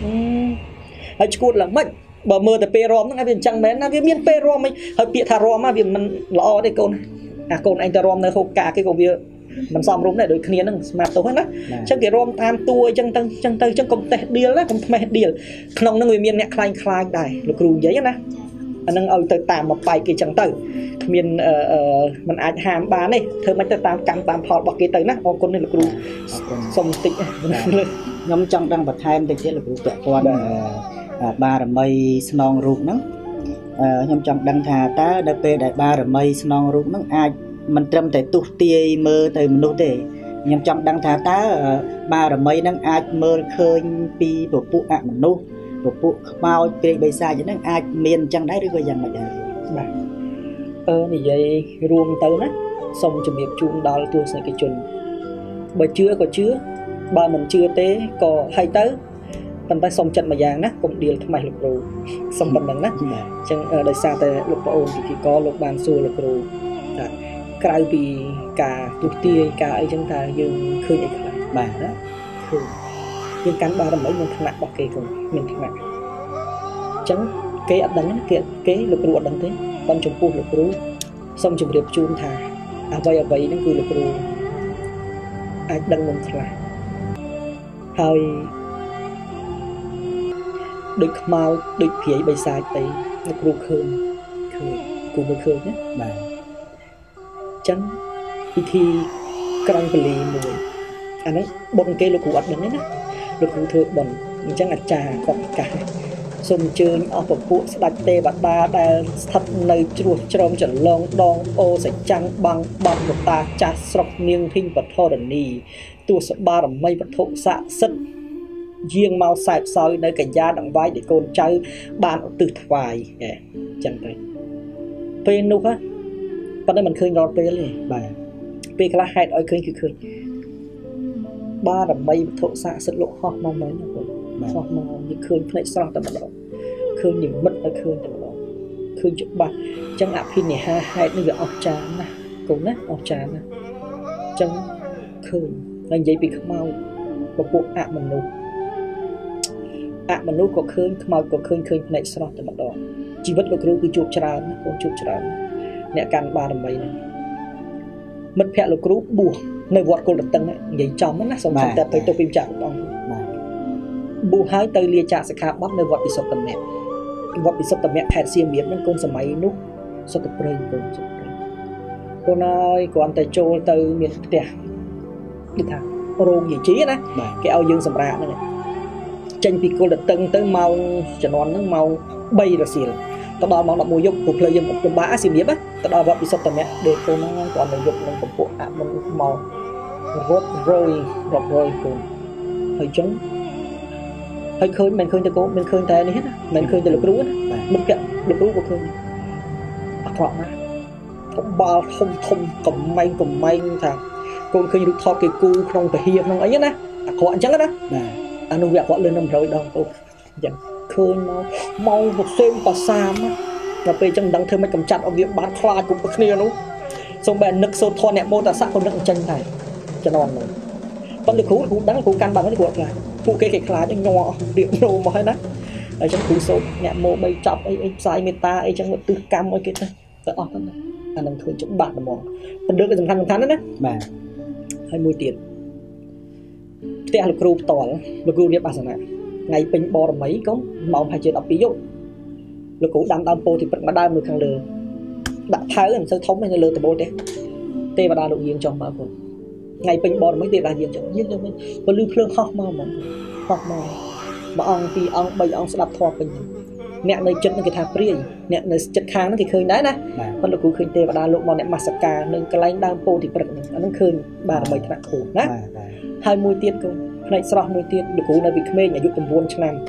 hay chuột là mất bờ mờ từ pe rom nó ngay bên trăng mến nó cái miếng pe rom ấy hơi bịa thà rom mà vì mình lo đây con à con anh ta rom nó không cả cái công việc mình xong đúng này đôi khi nó smart tốt hết á chắc cái rom tam tua chân tân chân tư chân công tệ điêu đó công tệ điêu không nó người miền nẹt khai khai đài lục rù giấy nè anh đang ở từ tạm một bài cái chân tư miền mình ai hàm bán này thôi mình ta tam cam tam phật bọc cái từ nè con này lục rù xong tịnh nhóm trong đang bật hai em thì là lục rù con ba là mây snon ruột nó nhóm trong đăng thà ta đập về đại ba là mây snon ruột nó ai mình trầm tại tu tia mơ từ mình đâu để nhóm trong đăng thà ta ba là mây nó ai mơ khơi pi bộ phụ ạ mình đâu bộ phụ bao cái bây xa cho nó ai miền chẳng đấy rồi dần mà đấy ơ thì vậy ruộng tới đó xong chuẩn bị chuông đó là tôi sẽ cái chuẩn bởi chưa có chưa ba mình chưa té có hay tới bàn tay xong trận mà vàng nè cũng điều thay lục rù xong bàn đằng nè chẳng đời xa tới lục ôn thì chỉ có lục bàn xua lục rù cái vì cả tụt tia cả ấy chúng ta dừng khơi ấy lại bà đó khơi nhưng cắn ba là mấy mình thằng nặng bọc kề cùng mình thằng nặng chẳng cái ấp đằng cái cái lục rù đằng thế con chồng phu lục rù xong chụp điệp chun thà à vậy à vậy nó cười lục rù ai đằng mình thằng nặng hơi được mau được phía bay sai tới lục rù khơi khơi cùng với khơi nhé bà chẳng thì càng phải lì mùi anh ấy bông cây lục cụ ớt đấy nè lục cụ thượng bông chẳng là trà hoặc cả xung chơi ở một phụ đặt tê bạc ba đã thật nơi chuột trong trận long đong ô sẽ trăng bằng bằng một ta chả sọc niêng hình vật thô đần nì tua sợ ba là mây vật thụ xạ sất riêng mau sạp soi nơi cảnh gia đặng vai để con trai bàn từ thoại chẳng thấy bên lúc á bắt đây mình khơi ngọt về liền bà về cái lá hạt ở khơi khơi ba là mây thổ xạ sật lộ ho mong mấy nó ho mong như khơi phơi sọt tầm đó khơi những mất ở khơi tầm đó khơi chụp ba chẳng áp pin này hai hai nó việc ọc trà nè cũng nè ọc trà nè chẳng khơi là vậy bị mau và bộ ạ mình luôn ạ mình luôn có khơi mau có khơi khơi phơi sọt tầm đó chỉ vật là cứ chụp trà con chụp trà nè can ba là mây này mất phe là cứ buồn nơi vọt cô đặt tân ấy vậy chồng nó xong xong tập tới tôi phim chạm con bu hái tới lia chả sẽ khá bắt nơi vọt bị sập tầm mẹ vọt bị sập tầm mẹ hẹn xiêm miếng nên con sờ máy nút sập tập rơi con sập cô nói còn tay trôi tới miền tè đi thằng rôn gì chí nè cái ao dương sầm rạ này tranh bị cô đặt tân tới màu cho nó nó màu bay rồi xì tao đo mong đọc mùi dục của plei dân một trong bã xiêm miếng á tao đo vọt bị sập tầm mẹ để cô nó còn mùi dục nên cũng bộ ạ mình màu rốt rơi rọt rơi cùng hơi trống hơi khơi mình khơi cho cô mình khơi tay này hết mình khơi cho lực rú mình kẹt lực rú của khơi à trọn á thông bao thông thông cầm may cầm may thằng con khơi được thọ cái cu không phải hiệp không ấy nhá nè họ chắc đó anh nuôi vẹt họ lên năm rồi đâu cô chẳng khơi nó mau một xem và sam á là về trong đằng thơ mấy cầm chặt ở việc bán khoa cũng có kia luôn xong bèn nực sâu thon nẹt mô ta sắc con nực chân này cho non rồi con được cú cũng đáng cú căn bằng cái cuộc là phụ cái cái khá cho nhỏ điện nô mà hết á ở trong cú sâu nẹt mô bay chọc ấy ấy sai meta ấy trong một tư cam ấy cái đó đó anh đang thôi chúng bạn là mòn phần được cái tầm thằng thằng đó mà hai mươi tiền thế là cú tỏ là cú điệp bản này ngày pin bò mấy có màu hai chuyện đọc ví dụ là cú đam đam po thì vẫn mà đam được thằng lừa đã thái làm sao thống hay lừa từ bố thế tê và đa độ yên trong mà còn ngày pin bò mấy tiền là yên trong yên cho mình và lưu phương học mà mà học mà mà ông thì ông bây ông sẽ đập thọ mình nè nơi chân cái thang priê nè nơi chân kháng nó thì khơi đấy nè con là cú khơi tê và đa lộ mà nè masaka nên cái lánh đam po thì bật nó khơi bà là mấy thằng khổ nè hai mươi tiền không này sau mười tiền được cú nơi bị khmer nhà giúp tầm buôn cho nam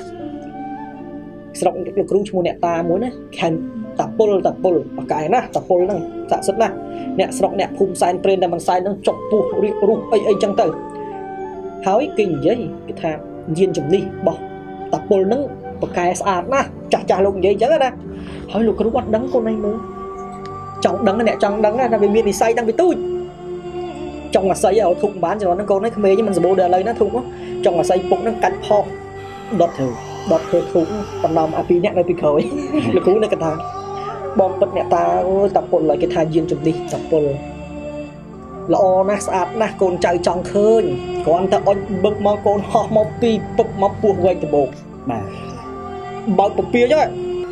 sau được cú mua nè ta muốn á khen tập pol tập pol và cái na tập pol năng sản xuất na nè sau nè phun sign trend đang bằng sign năng chọc pu ru ai ai chẳng từ hái kinh vậy cái thằng diên chủng đi bỏ tập pol năng và cái sạt na chả chả lụng vậy chẳng á hái lục cú bắt đắng con này nữa trọng đắng nè trọng đắng là vì miền thì say đang bị tôi trong mà xây ở thùng bán cho nó con nó mê nhưng mình bồ đề lấy nó thùng á trong mà xây bụng nó cắt ho đọt thử đọt thử thùng tầm nào mà pi nẹt này pi khởi là cú này cái thằng bom bật nẹt ta tập bồn lại cái thằng diên chụp đi tập bồn lo na sạt na con trai trong khơi còn ta ôn bực mau con ho mau pi bực mau buộc quay từ bộ mà bao bột pia chứ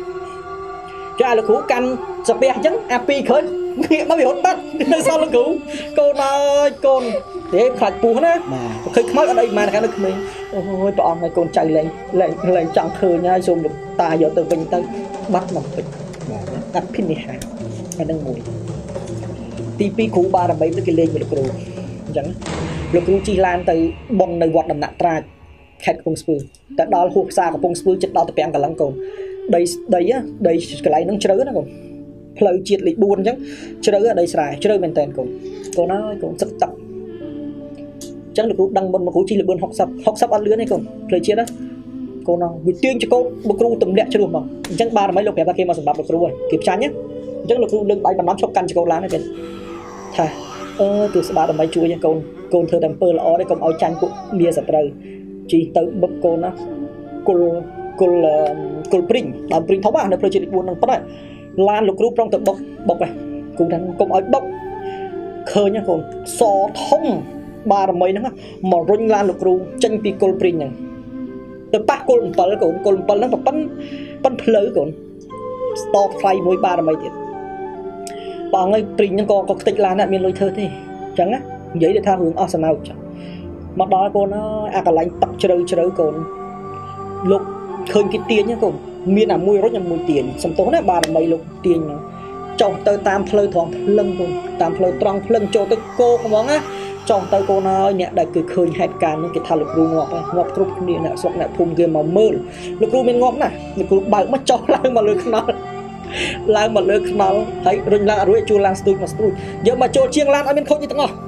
cho ai là cú căn sập bè chứ api khơi nghĩa nó bị hốt bắt sao nó cứu con ơi con để khạch pù hết khi mất ở đây mà cái được mình ôi bọn này con chạy lên lên lên chọn khơi nha dùng được tài giờ từ bình tới bắt làm việc đặt pin này hàng anh đang ngồi tivi cũ ba là mấy cái lên được rồi chẳng được cứu chi lan từ bông nơi vọt đầm nặng tra khách công spur tại đó hộp xa của công spur chết đau tập bèn cả lăng cồn đây đây á đây cái này nó chơi nó còn lời triệt lịch buồn chứ chơi ở đây xài chơi bên tên cũng cô nói cũng rất tập chắc là cũng đăng bên mà cũng chỉ là bên học sập học sập ăn lứa này cũng lời triệt đó cô nói vì tuyên cho cô một cô tầm đẹp cho luôn mà chắc ba là mấy lúc đẹp kia mà sập bạc được rồi kịp chán nhé chắc là cô đừng bay bằng nắm chọc căn cho cô lá này bên thà ơ từ ba là mấy chui nha cô cô thơ đầm pơ là ó đấy còn áo chăn cũng bia sập rồi chỉ tới bậc cô nó cô cô là cô pring làm pring tháo bạc này lời triệt lịch buồn năng phát này lan lục rú trong tự bốc bốc này cùng thằng công ấy bốc khơi nhá con so thông ba là mấy nữa mà rung lan lục rú chân pi col prin này từ ba col pal con col pal nó bắn bắn phơi con stop fly mỗi ba là mấy tiền bằng ấy prin nó còn có tịch lan này miền lôi thơ thế chẳng á giấy để tha hướng Arsenal mà đó con nó à cả lạnh tập chơi chơi con lúc khơi cái tiền nhá con miền nào mùi rất là mùi tiền xong tối này ba là mấy lục tiền trong tới tam phơi thòng lưng con tam phơi trăng lưng cho tới cô không món á trong tới cô nói nhẹ đại cười khơi hai can những cái thằng lục ru ngọt ngọt trục điện nè sọc nè phun kia màu mơ lục ru bên ngọt nè lục ru bảy mất cho lại mà lưỡi nó lại mà lưỡi nó thấy rình la ruồi chua lan stui mà stui giờ mà cho chiêng lan ở bên không như thế nào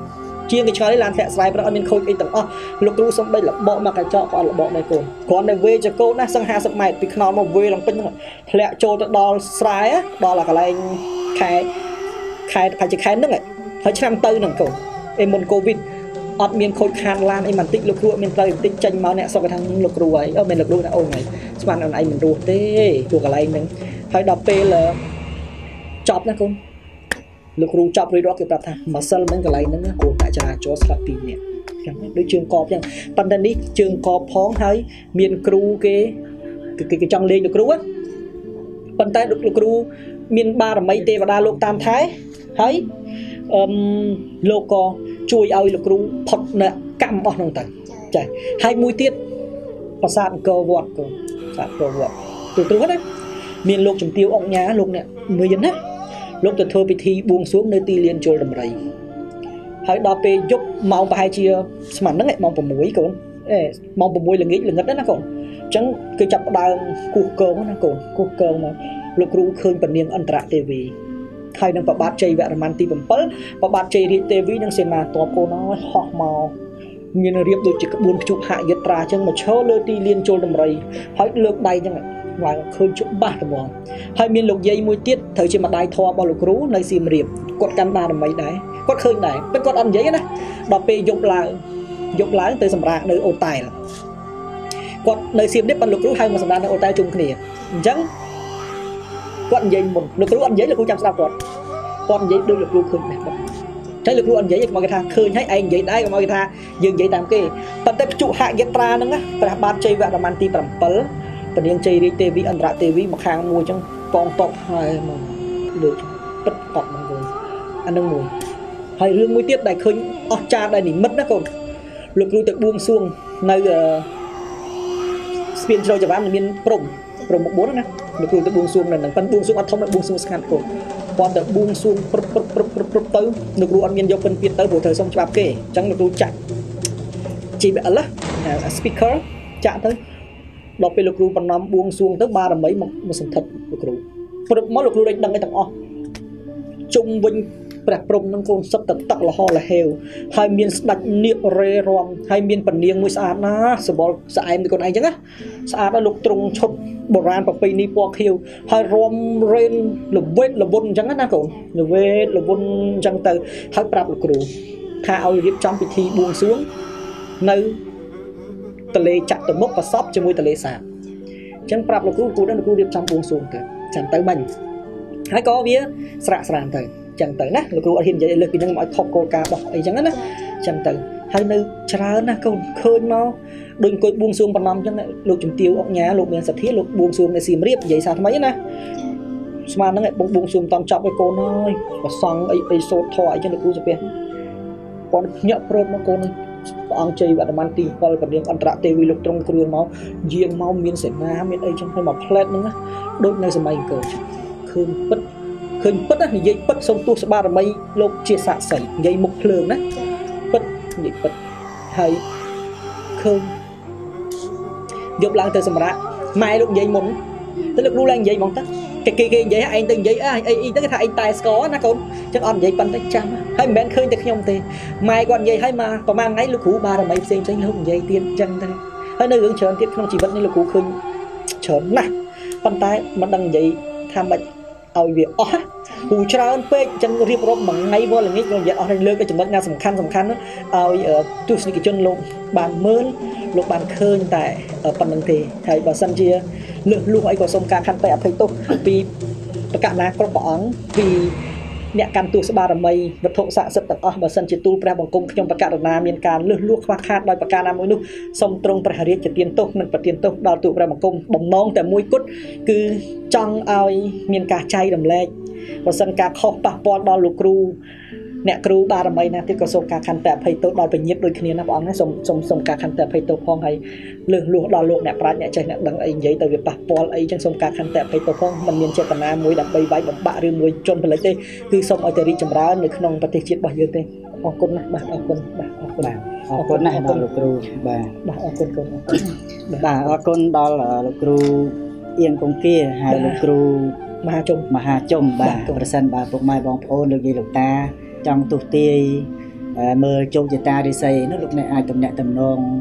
ជាងគេឆ្លើយឡានធាក់ស្រាយប្រអត់មានខូចអីទាំងអស់លោកគ្រូសំបីលបកមកកញ្ចក់ក៏អត់លបកដែរកូនគ្រាន់តែវេចកូនណាសឹងห้าสิบម៉ែត្រពីខ្នល់មកវេឡើងពេញហ្នឹងធ្លាក់ចូលទៅដល់ស្រែដល់កន្លែងខែខែប្រហែលជាខែហ្នឹងហើយឆ្នាំទៅហ្នឹងកូនអេមុនកូវីដអត់មានខូចខាតឡានអីបន្តិចលោកគ្រូអត់មានត្រូវបន្តិចចេញមកអ្នកសុខថាលោកគ្រូហើយអត់មានលោកគ្រូណាអូនហើយស្មានអូនឯងមិនរស់ទេជួកន្លែងហ្នឹងហើយដល់ពេលចប់ណាកូនលោកគ្រូចប់រួចរាល់គេប្រាប់ថាម៉ាសិលហ្នឹងកន្លែងហ្នឹងគួរតែចរាចរស្លាប់ពីរនាក់ចឹងដូចជើងកបចឹងប៉ុន្តែនេះជើងកបផងហើយមានគ្រូគេគេចង់លេងលោកគ្រូប៉ុន្តែលោកគ្រូមានបារមីទេវតាលោកតាមថែហើយអឺលោកក៏ជួយឲ្យលោកគ្រូផុតនៅកម្មអស់ហ្នឹងទៅចាហើយមួយទៀតប្រាសាទអង្គរវត្តកូនប្រាសាទអង្គរវត្តទូទ្រណាមានលោកជំទាវអង្គញាលោកអ្នកមានណាលោកទៅធ្វើពិធីបួងសួងនៅទីលានជលដំរីហើយដល់ពេលយប់ម៉ោងប្រហែលជាស្មានហ្នឹងម៉ោង6កូនអេម៉ោង6ល្ងាចល្ងិតណាកូនអញ្ចឹងគឺចាប់ផ្ដើមគោះកងណាកូនគោះកងមកលោកគ្រូឃើញពនាងអន្តរទេវីហើយនឹងប្របាទជ័យវរ្ម័នទី7ប្របាទជ័យរាជទេវីនិងសេនាទ័ពកូនអើយហោះមកមានរៀបដូចជាក្បួនភ្ជុកហយត្រាអញ្ចឹងមកឈរលើទីលានជលដំរីហើយលើកដៃអញ្ចឹងឡើងឃើញច្បាស់ត្មងហើយមានលោកយាយមួយទៀតត្រូវជាម្ដាយធម៌របស់លោកគ្រូនៅសៀមរាបគាត់កាន់បារមីដែរគាត់ឃើញដែរប៉ុន្តែគាត់អត់និយាយណាដល់ពេលយប់ឡើងយប់ឡើងទៅសម្រាកនៅអូតែលគាត់នៅសៀមរាបប៉ុន្តែលោកគ្រូហៅមកសម្រាកនៅអូតែលជុំគ្នាអញ្ចឹងគាត់និយាយមុនលោកគ្រូអត់និយាយលោកគ្រូចាំស្ដាប់គាត់គាត់និយាយដូចលោកគ្រូឃើញដែរគាត់តែលោកគ្រូអត់និយាយគាត់គេថាឃើញហើយឯងនិយាយដែរគាត់គេថាយើងនិយាយតាមគេប៉ុន្តែភ្ជុហយត្រាហ្នឹងព្រះបាទជ័យវរ្ម័នទី7ពនាងជ័យរាជទេវីអន្តរទេវីមកខាងមួយចឹងកងតបហើយមកលើកពិតតបមកវិញអានឹងមួយហើយរឿងមួយទៀតដែលឃើញអស់ចារដែលនិមិត្តណាកូនលោកគ្រូទៅបួងសួងនៅស្ពានជ្រោយចង្វាន់មានព្រំព្រំមុខបួនណាលោកគ្រូទៅបួងសួងនៅហ្នឹងប៉ុន្តែបួងសួងអត់ធំទេបួងសួងស្ងាត់កូនគាត់ទៅបួងសួងព្រឹបព្រឹបព្រឹបព្រឹបទៅលោកគ្រូអត់មានយកពិនពាក្យទៅព្រោះត្រូវសុំច្បាប់គេអញ្ចឹងលោកគ្រូចាក់ ជី ប៊ី អែល speaker ចាក់ទៅដល់ពេលលោកគ្រូបណ្ណំបួងសួងទៅបារមីមកមកសន្ធិដ្ឋលោកគ្រូព្រឹកមកលោកគ្រូដេញដឹងឯទាំងអស់ជុំវិញព្រះព្រំនឹងកូនសិតតទឹកលហលហេវហើយមានស្ដាច់នាករេរំហើយមានពនាងមួយស្អាតណាសបល់ស្អែមដូចខ្លួនឯងអញ្ចឹងណាស្អាតដល់លោកទ្រង់ឈុតបុរាណប្រពៃណីពណ៌ខៀវហើយរំរេនល្វេតល្វុនអញ្ចឹងណាកូនល្វេតល្វុនអញ្ចឹងទៅហើយប្រាប់លោកគ្រូថាឲ្យរៀបចំពិធីបួងសួងនៅទលេចតុមុខប្រសពជាមួយទលេសាបអញ្ចឹងប្រាប់លោកគ្រូគូដល់លោកគ្រូរៀបចំបួងសួងទៅចាំទៅមិញហើយក៏វាស្រាក់ស្រានទៅចឹងទៅណាលោកគ្រូអត់ហ៊ាននិយាយលើសពីហ្នឹងមកឲ្យខុសគោលការណ៍របស់អីចឹងណាចឹងទៅហើយនៅច្រើនណាកូនឃើញមកដូចអង្គុយបួងសួងបណ្ណំចឹងលោកជំទាវអុកញ៉ាលោកមានសទ្ធាលោកបួងសួងនៅសៀមរាបនិយាយសារថ្មីណាស្មានហ្នឹងឯងបួងសួងតំចប់ឲ្យកូនហើយប្រសង់អីអីសូត្រធម៌អីចឹងលោកគ្រូសុភ័ក្រគាត់ភ្ញាក់ព្រោតមកកូនព្រះអង្គជ័យវរ្ម័នទី7ពនាងអន្តរទេវីលោកទ្រង់គ្រឿនមកយាងមកមានសេនាមានអីចឹងហើយមកផ្លែតហ្នឹងណាដូចនៅសម័យអង្គរចឹងឃើញពិតឃើញពិតណានិយាយពិតសូមទោសបារមីលោកជាស័ក្តិសិទ្ធិនិយាយមុខភ្លើងណាពិតនិយាយពិតហើយឃើញយកឡើងទៅសម្រាប់ម៉ែលោកនិយាយមុនទៅលោកគ្រូឡើងនិយាយហ្មងទៅគេគេគេនិយាយឯងទៅនិយាយអីអីអីទៅគេថាឯងតែស្គរណាកូនចឹងអត់និយាយប៉ុន្តែចាំហើយមិនមែនឃើញតែខ្ញុំទេម៉ែគាត់និយាយឲ្យមកប្រហែលថ្ងៃលោកគ្រូបារមីផ្សេងផ្សេងលោកនិយាយទៀតចឹងទៅហើយនៅរឿងច្រើនទៀតក្នុងជីវិតនេះលោកគ្រូឃើញច្រើនណាស់ប៉ុន្តែមិនដឹងនិយាយថាម៉េចឲ្យវាអស់គូច្រើនពេកអញ្ចឹងរៀបរាប់មួយថ្ងៃវល់ល្ងាចខ្ញុំនិយាយអស់លើកចំណុចណាសំខាន់សំខាន់ឲ្យទស្សនិកជនលោកបានមើលលោកបានឃើញតែប៉ុណ្្នឹងទេហើយបើសិនជាលើសលួសអីក៏សូមការខន្តីអភ័យទោសពីប្រកាសណាគ្រប់ព្រះអង្គពីអ្នកកាន់ទូសបារមីវត្ថុស័ក្តិសិទ្ធិទាំងអស់បើសិនជាទូលព្រះបង្គំខ្ញុំប្រកាសណាមានការលើសលួសខ្វះខាតដោយប្រការណាមួយនោះសូមទ្រង់ព្រះរាជទានទោសនិងប្រទានទោសដល់ទូលព្រះបង្គំបំណងតែមួយគត់គឺចង់ឲ្យមានការចែករំលែកបើសិនការខុសប៉ះពាល់ដល់លោកគ្រូអ្នកគ្រូបារមីណាទៀតក៏សូមការខន្តីអភ័យទោសដល់ពញាតដូចគ្នាណាព្រះអង្គណាសូមសូមសូមការខន្តីអភ័យទោសផងហើយលើសលួសដល់លោកអ្នកប្រាជ្ញអ្នកចេះអ្នកដឹងអីនិយាយទៅវាប៉ះពាល់អីចឹងសូមការខន្តីអភ័យទោសផងមិនមានចេតនាមួយដើម្បីវាយបំបាក់ឬមួយជន់ផលិតទេគឺសូមឲ្យតែរីកចម្រើននៅក្នុងប្រទេសជាតិរបស់យើងទេអរគុណណាស់បាទអរគុណបាទអរគុណអរគុណណាស់ដល់លោកគ្រូបាទបាទអរគុណគុណបាទអរគុណដល់លោកគ្រូអៀងកុងគាហើយលោកគ្រូមហាជុំមហាជុំបាទប្រសិនបាទពុកម៉ែបងប្អូនលោកយាយលោកតាចង់ទស្សទាយ mơ chung chỉ ta đi xây nó lúc này ai tầm nhẹ tầm non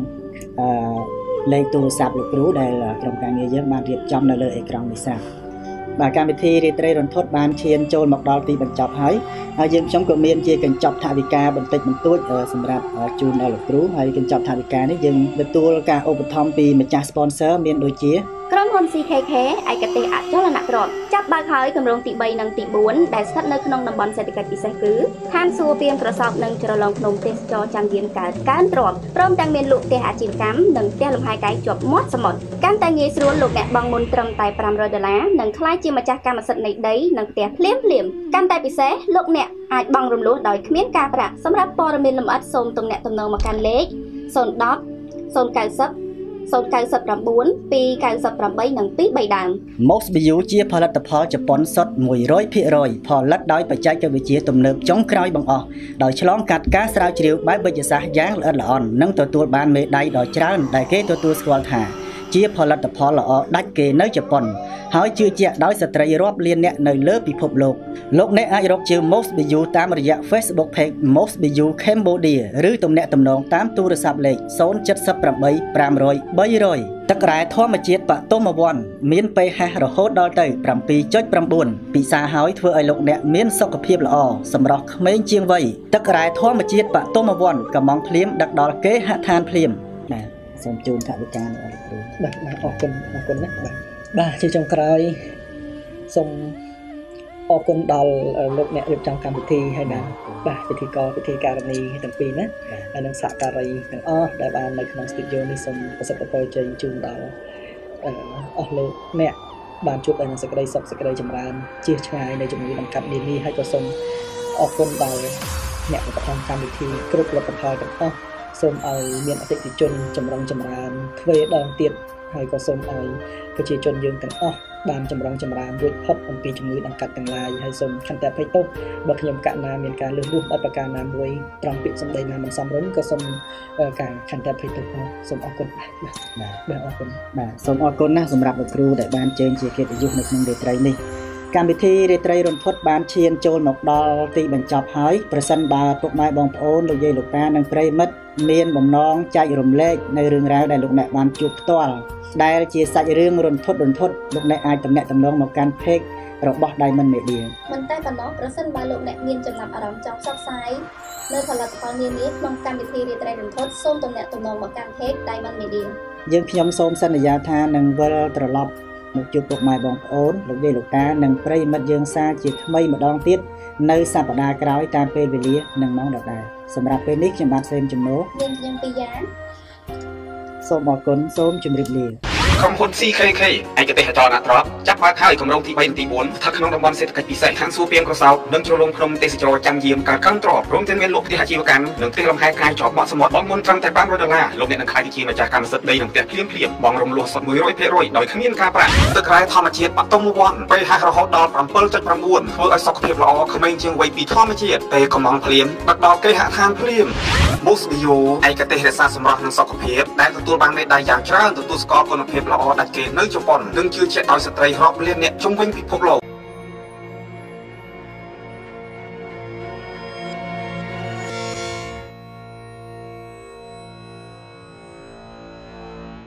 lấy tu sạp lục rú đây là trong càng nghề dân ban riệp trong là lợi trong đi sạp bà cam thi đi tây đồn thốt ban chiên trôi mọc đo ti bẩn chọc hái dân trong cửa miền chia cần chọc thả bị ca bẩn tịch bẩn tối sầm rạp chun là lục rú hay cần chọc thả bị ca đấy dân được tu cả ô bật thom pi mà cha sponsor miền đôi chia ក្រុមហ៊ុន ซี เค เค ឯកទេសអចលនទ្រព្យចាប់បើកហើយគម្រោងទី 3 និងទី 4 ដែលស្ថិតនៅក្នុងតំបន់សេដ្ឋកិច្ចពិសេសគឺឋានសួគ៌ពាមក្រសោបនិងជ្រលងភ្នំទេសចរចាំយានកើតកើនទ្រព្យព្រមទាំងមានលក់ផ្ទះអាជីវកម្មនិងផ្ទះលំហែកាយជាប់មាត់សមុទ្រកាន់តែងាយស្រួលលោកអ្នកបង់មុនត្រឹមតែ five hundred ដុល្លារនិងក្លាយជាម្ចាស់កម្មសិទ្ធិនៃដីនិងផ្ទះភ្លាមភ្លាមកាន់តែពិសេសលោកអ្នកអាចបង់រំលោះដោយគ្មានការប្រាក់សម្រាប់ព័ត៌មានលម្អិតសូមទំនាក់ទំនងមកកាន់លេខ zero one zero zero nine zero ศูนย์ เก้า เก้า two เก้า แปด និងtwo 3 ដើម Mosbiu ជាផលិតផលជប៉ុនសុទ្ធ one hundred percent ផលិតដោយបច្ចេកវិទ្យាទំនើបចុងក្រោយបង្អស់ដោយឆ្លងកាត់ការស្រាវជ្រាវបែបវិទ្យាសាស្ត្រយ៉ាងល្អិតល្អន់និងទទួលបានមេដាយដ៏ច្រើនដែលគេទទួលស្គាល់ថាជាផលិតផលល្អដាច់គេនៅជប៉ុនហើយជឿជាក់ដោយស្ត្រីរាប់លានអ្នកនៅលើពិភពលោកលោកអ្នកអាចរកជើង Mosbiu តាមរយៈ Facebook Page Mosbiu Cambodia ឬទំនាក់ទំនងតាមទូរស័ព្ទលេខ zero seven eight five zero zero three zero zero ទឹករ៉ែធម្មជាតិបតុមវ័នមាន pH រហូតដល់ទៅ seven point nine ពិសាហើយធ្វើឲ្យលោកអ្នកមានសុខភាពល្អសម្រស់ក្មេងជាងវ័យទឹករ៉ែធម្មជាតិបតុមវ័នកំងភ្លាមដឹកដល់គេហដ្ឋានភ្លាមបាទសូមជូនថវិកាដល់លោកគ្រូបាទបាទអរគុណអរគុណណាស់បាទបាទជាចុងក្រោយសូមអរគុណដល់លោកអ្នករៀបចំកម្មវិធីហើយណាបាទពិធីករពិធីការនីទាំងពីរណាហើយនឹងសហការីទាំងអស់ដែលបាននៅក្នុង studio នេះសូមប្រសិទ្ធពរជ័យជូនដល់អស់លោកអ្នកបានជួបតែនឹងសេចក្តីសុខសេចក្តីចម្រើនជៀសឆ្ងាយនៃជំងឺដង្កាត់នានាហើយក៏សូមអរគុណដល់អ្នកប្រកបកម្មវិធីគ្រប់លទ្ធផលទាំងអស់សូមឲ្យមានអតិថិជនចម្រុងចម្រើនទ្វេដងទៀតហើយក៏សូមឲ្យប្រជាជនយើងទាំងអស់បានចម្រុងចម្រើនរួចផុតអំពីជំងឺដង្កាត់ទាំងឡាយហើយសូមខន្តីអភ័យទោសបើខ្ញុំកណាមានការលឺលួសដោយប្រការណាមួយត្រង់ពាក្យសម្ដីណាមិនសមរម្យក៏សូមការខន្តីអភ័យទោសសូមអរគុណបាទបាទអរគុណបាទសូមអរគុណណាស់សម្រាប់លោកគ្រូដែលបានជើញជាកិត្តិយសនៅក្នុងរាត្រីនេះកម្មវិធីរាត្រីរន្ធត់បានឈានចូលមកដល់ទីបញ្ចប់ហើយប្រសិនបើពុកម៉ែបងប្អូនលោកយាយលោកតានិងប្រិយមិត្តមានបំណងចែករំលែកនៅរឿងរ៉ាវដែលលោកអ្នកបានជួបផ្ទាល់ដែលជាសាច់រឿងរន្ធត់រន្ធត់លោកអ្នកអាចទំនាក់ទំនងមកកាន់ page របស់ Diamond Media មិនតែប៉ុណ្ណោះប្រសិនបើលោកអ្នកមានចំណាប់អារម្មណ៍ចង់ផ្សព្វផ្សាយនៅផលិតផលនានាក្នុងកម្មវិធីរាត្រីរន្ធត់សូមទំនាក់ទំនងមកកាន់ page Diamond Media យើងខ្ញុំសូមសន្យាថានឹងវិលត្រឡប់មកជួបពុកម៉ែបងប្អូនលោកយាយលោកតានិងប្រិយមិត្តយើងសាជាថ្មីម្ដងទៀតនៅសប្តាហ៍ក្រោយតាមពេលវេលានិងម៉ោងដដែលសម្រាប់ពេលនេះខ្ញុំបាទសេមជំនោមានខ្ញុំពីយ៉ាងសូមអរគុណសូមជម្រាបលាក្រុមហ៊ុន ซี เค เค ឯកទេសអចលនទ្រព្យចាប់បើកហើយគម្រោងទី 3 និងទី 4 ស្ថិតក្នុងតំបន់សេដ្ឋកិច្ចពិសេសឋានសួគ៌ពាមក្រសោបនិងជ្រលងភ្នំទេសចរចាំយាមកើតកើនទ្រព្យព្រមទាំងមានលក់ផ្ទះអាជីវកម្មនិងផ្ទះលំហែកាយជាប់មាត់សមុទ្របង់មុនត្រឹមតែ five hundred ដុល្លារលោកអ្នកនឹងក្លាយជាម្ចាស់កម្មសិទ្ធិដីនិងផ្ទះភ្លាមភ្លាមបង់រំលោះសុទ្ធ one hundred percent ដោយគ្មានការប្រាក់ទឹករ៉ែធម្មជាតិបតុមវ័ន pH រហូតដល់ seven point nine ធ្វើឲ្យសុខភាពល្អក្មេងជាងវ័យពីធម្មជាតិពេលកំងភ្លាមដឹកដល់គេហដ្ឋានភ្លាម Mosbiu ឯកទេសរក្សាសម្រស់និងសុខភាពដែលទទួលបានមេដាយយ៉ាងច្រើនទទួលស្គាល់គុណភាពល្អដាច់គេនៅជប៉ុននិងជឿជាក់ដោយស្ត្រីរាប់លានអ្នកជុំវិញពិភពលោក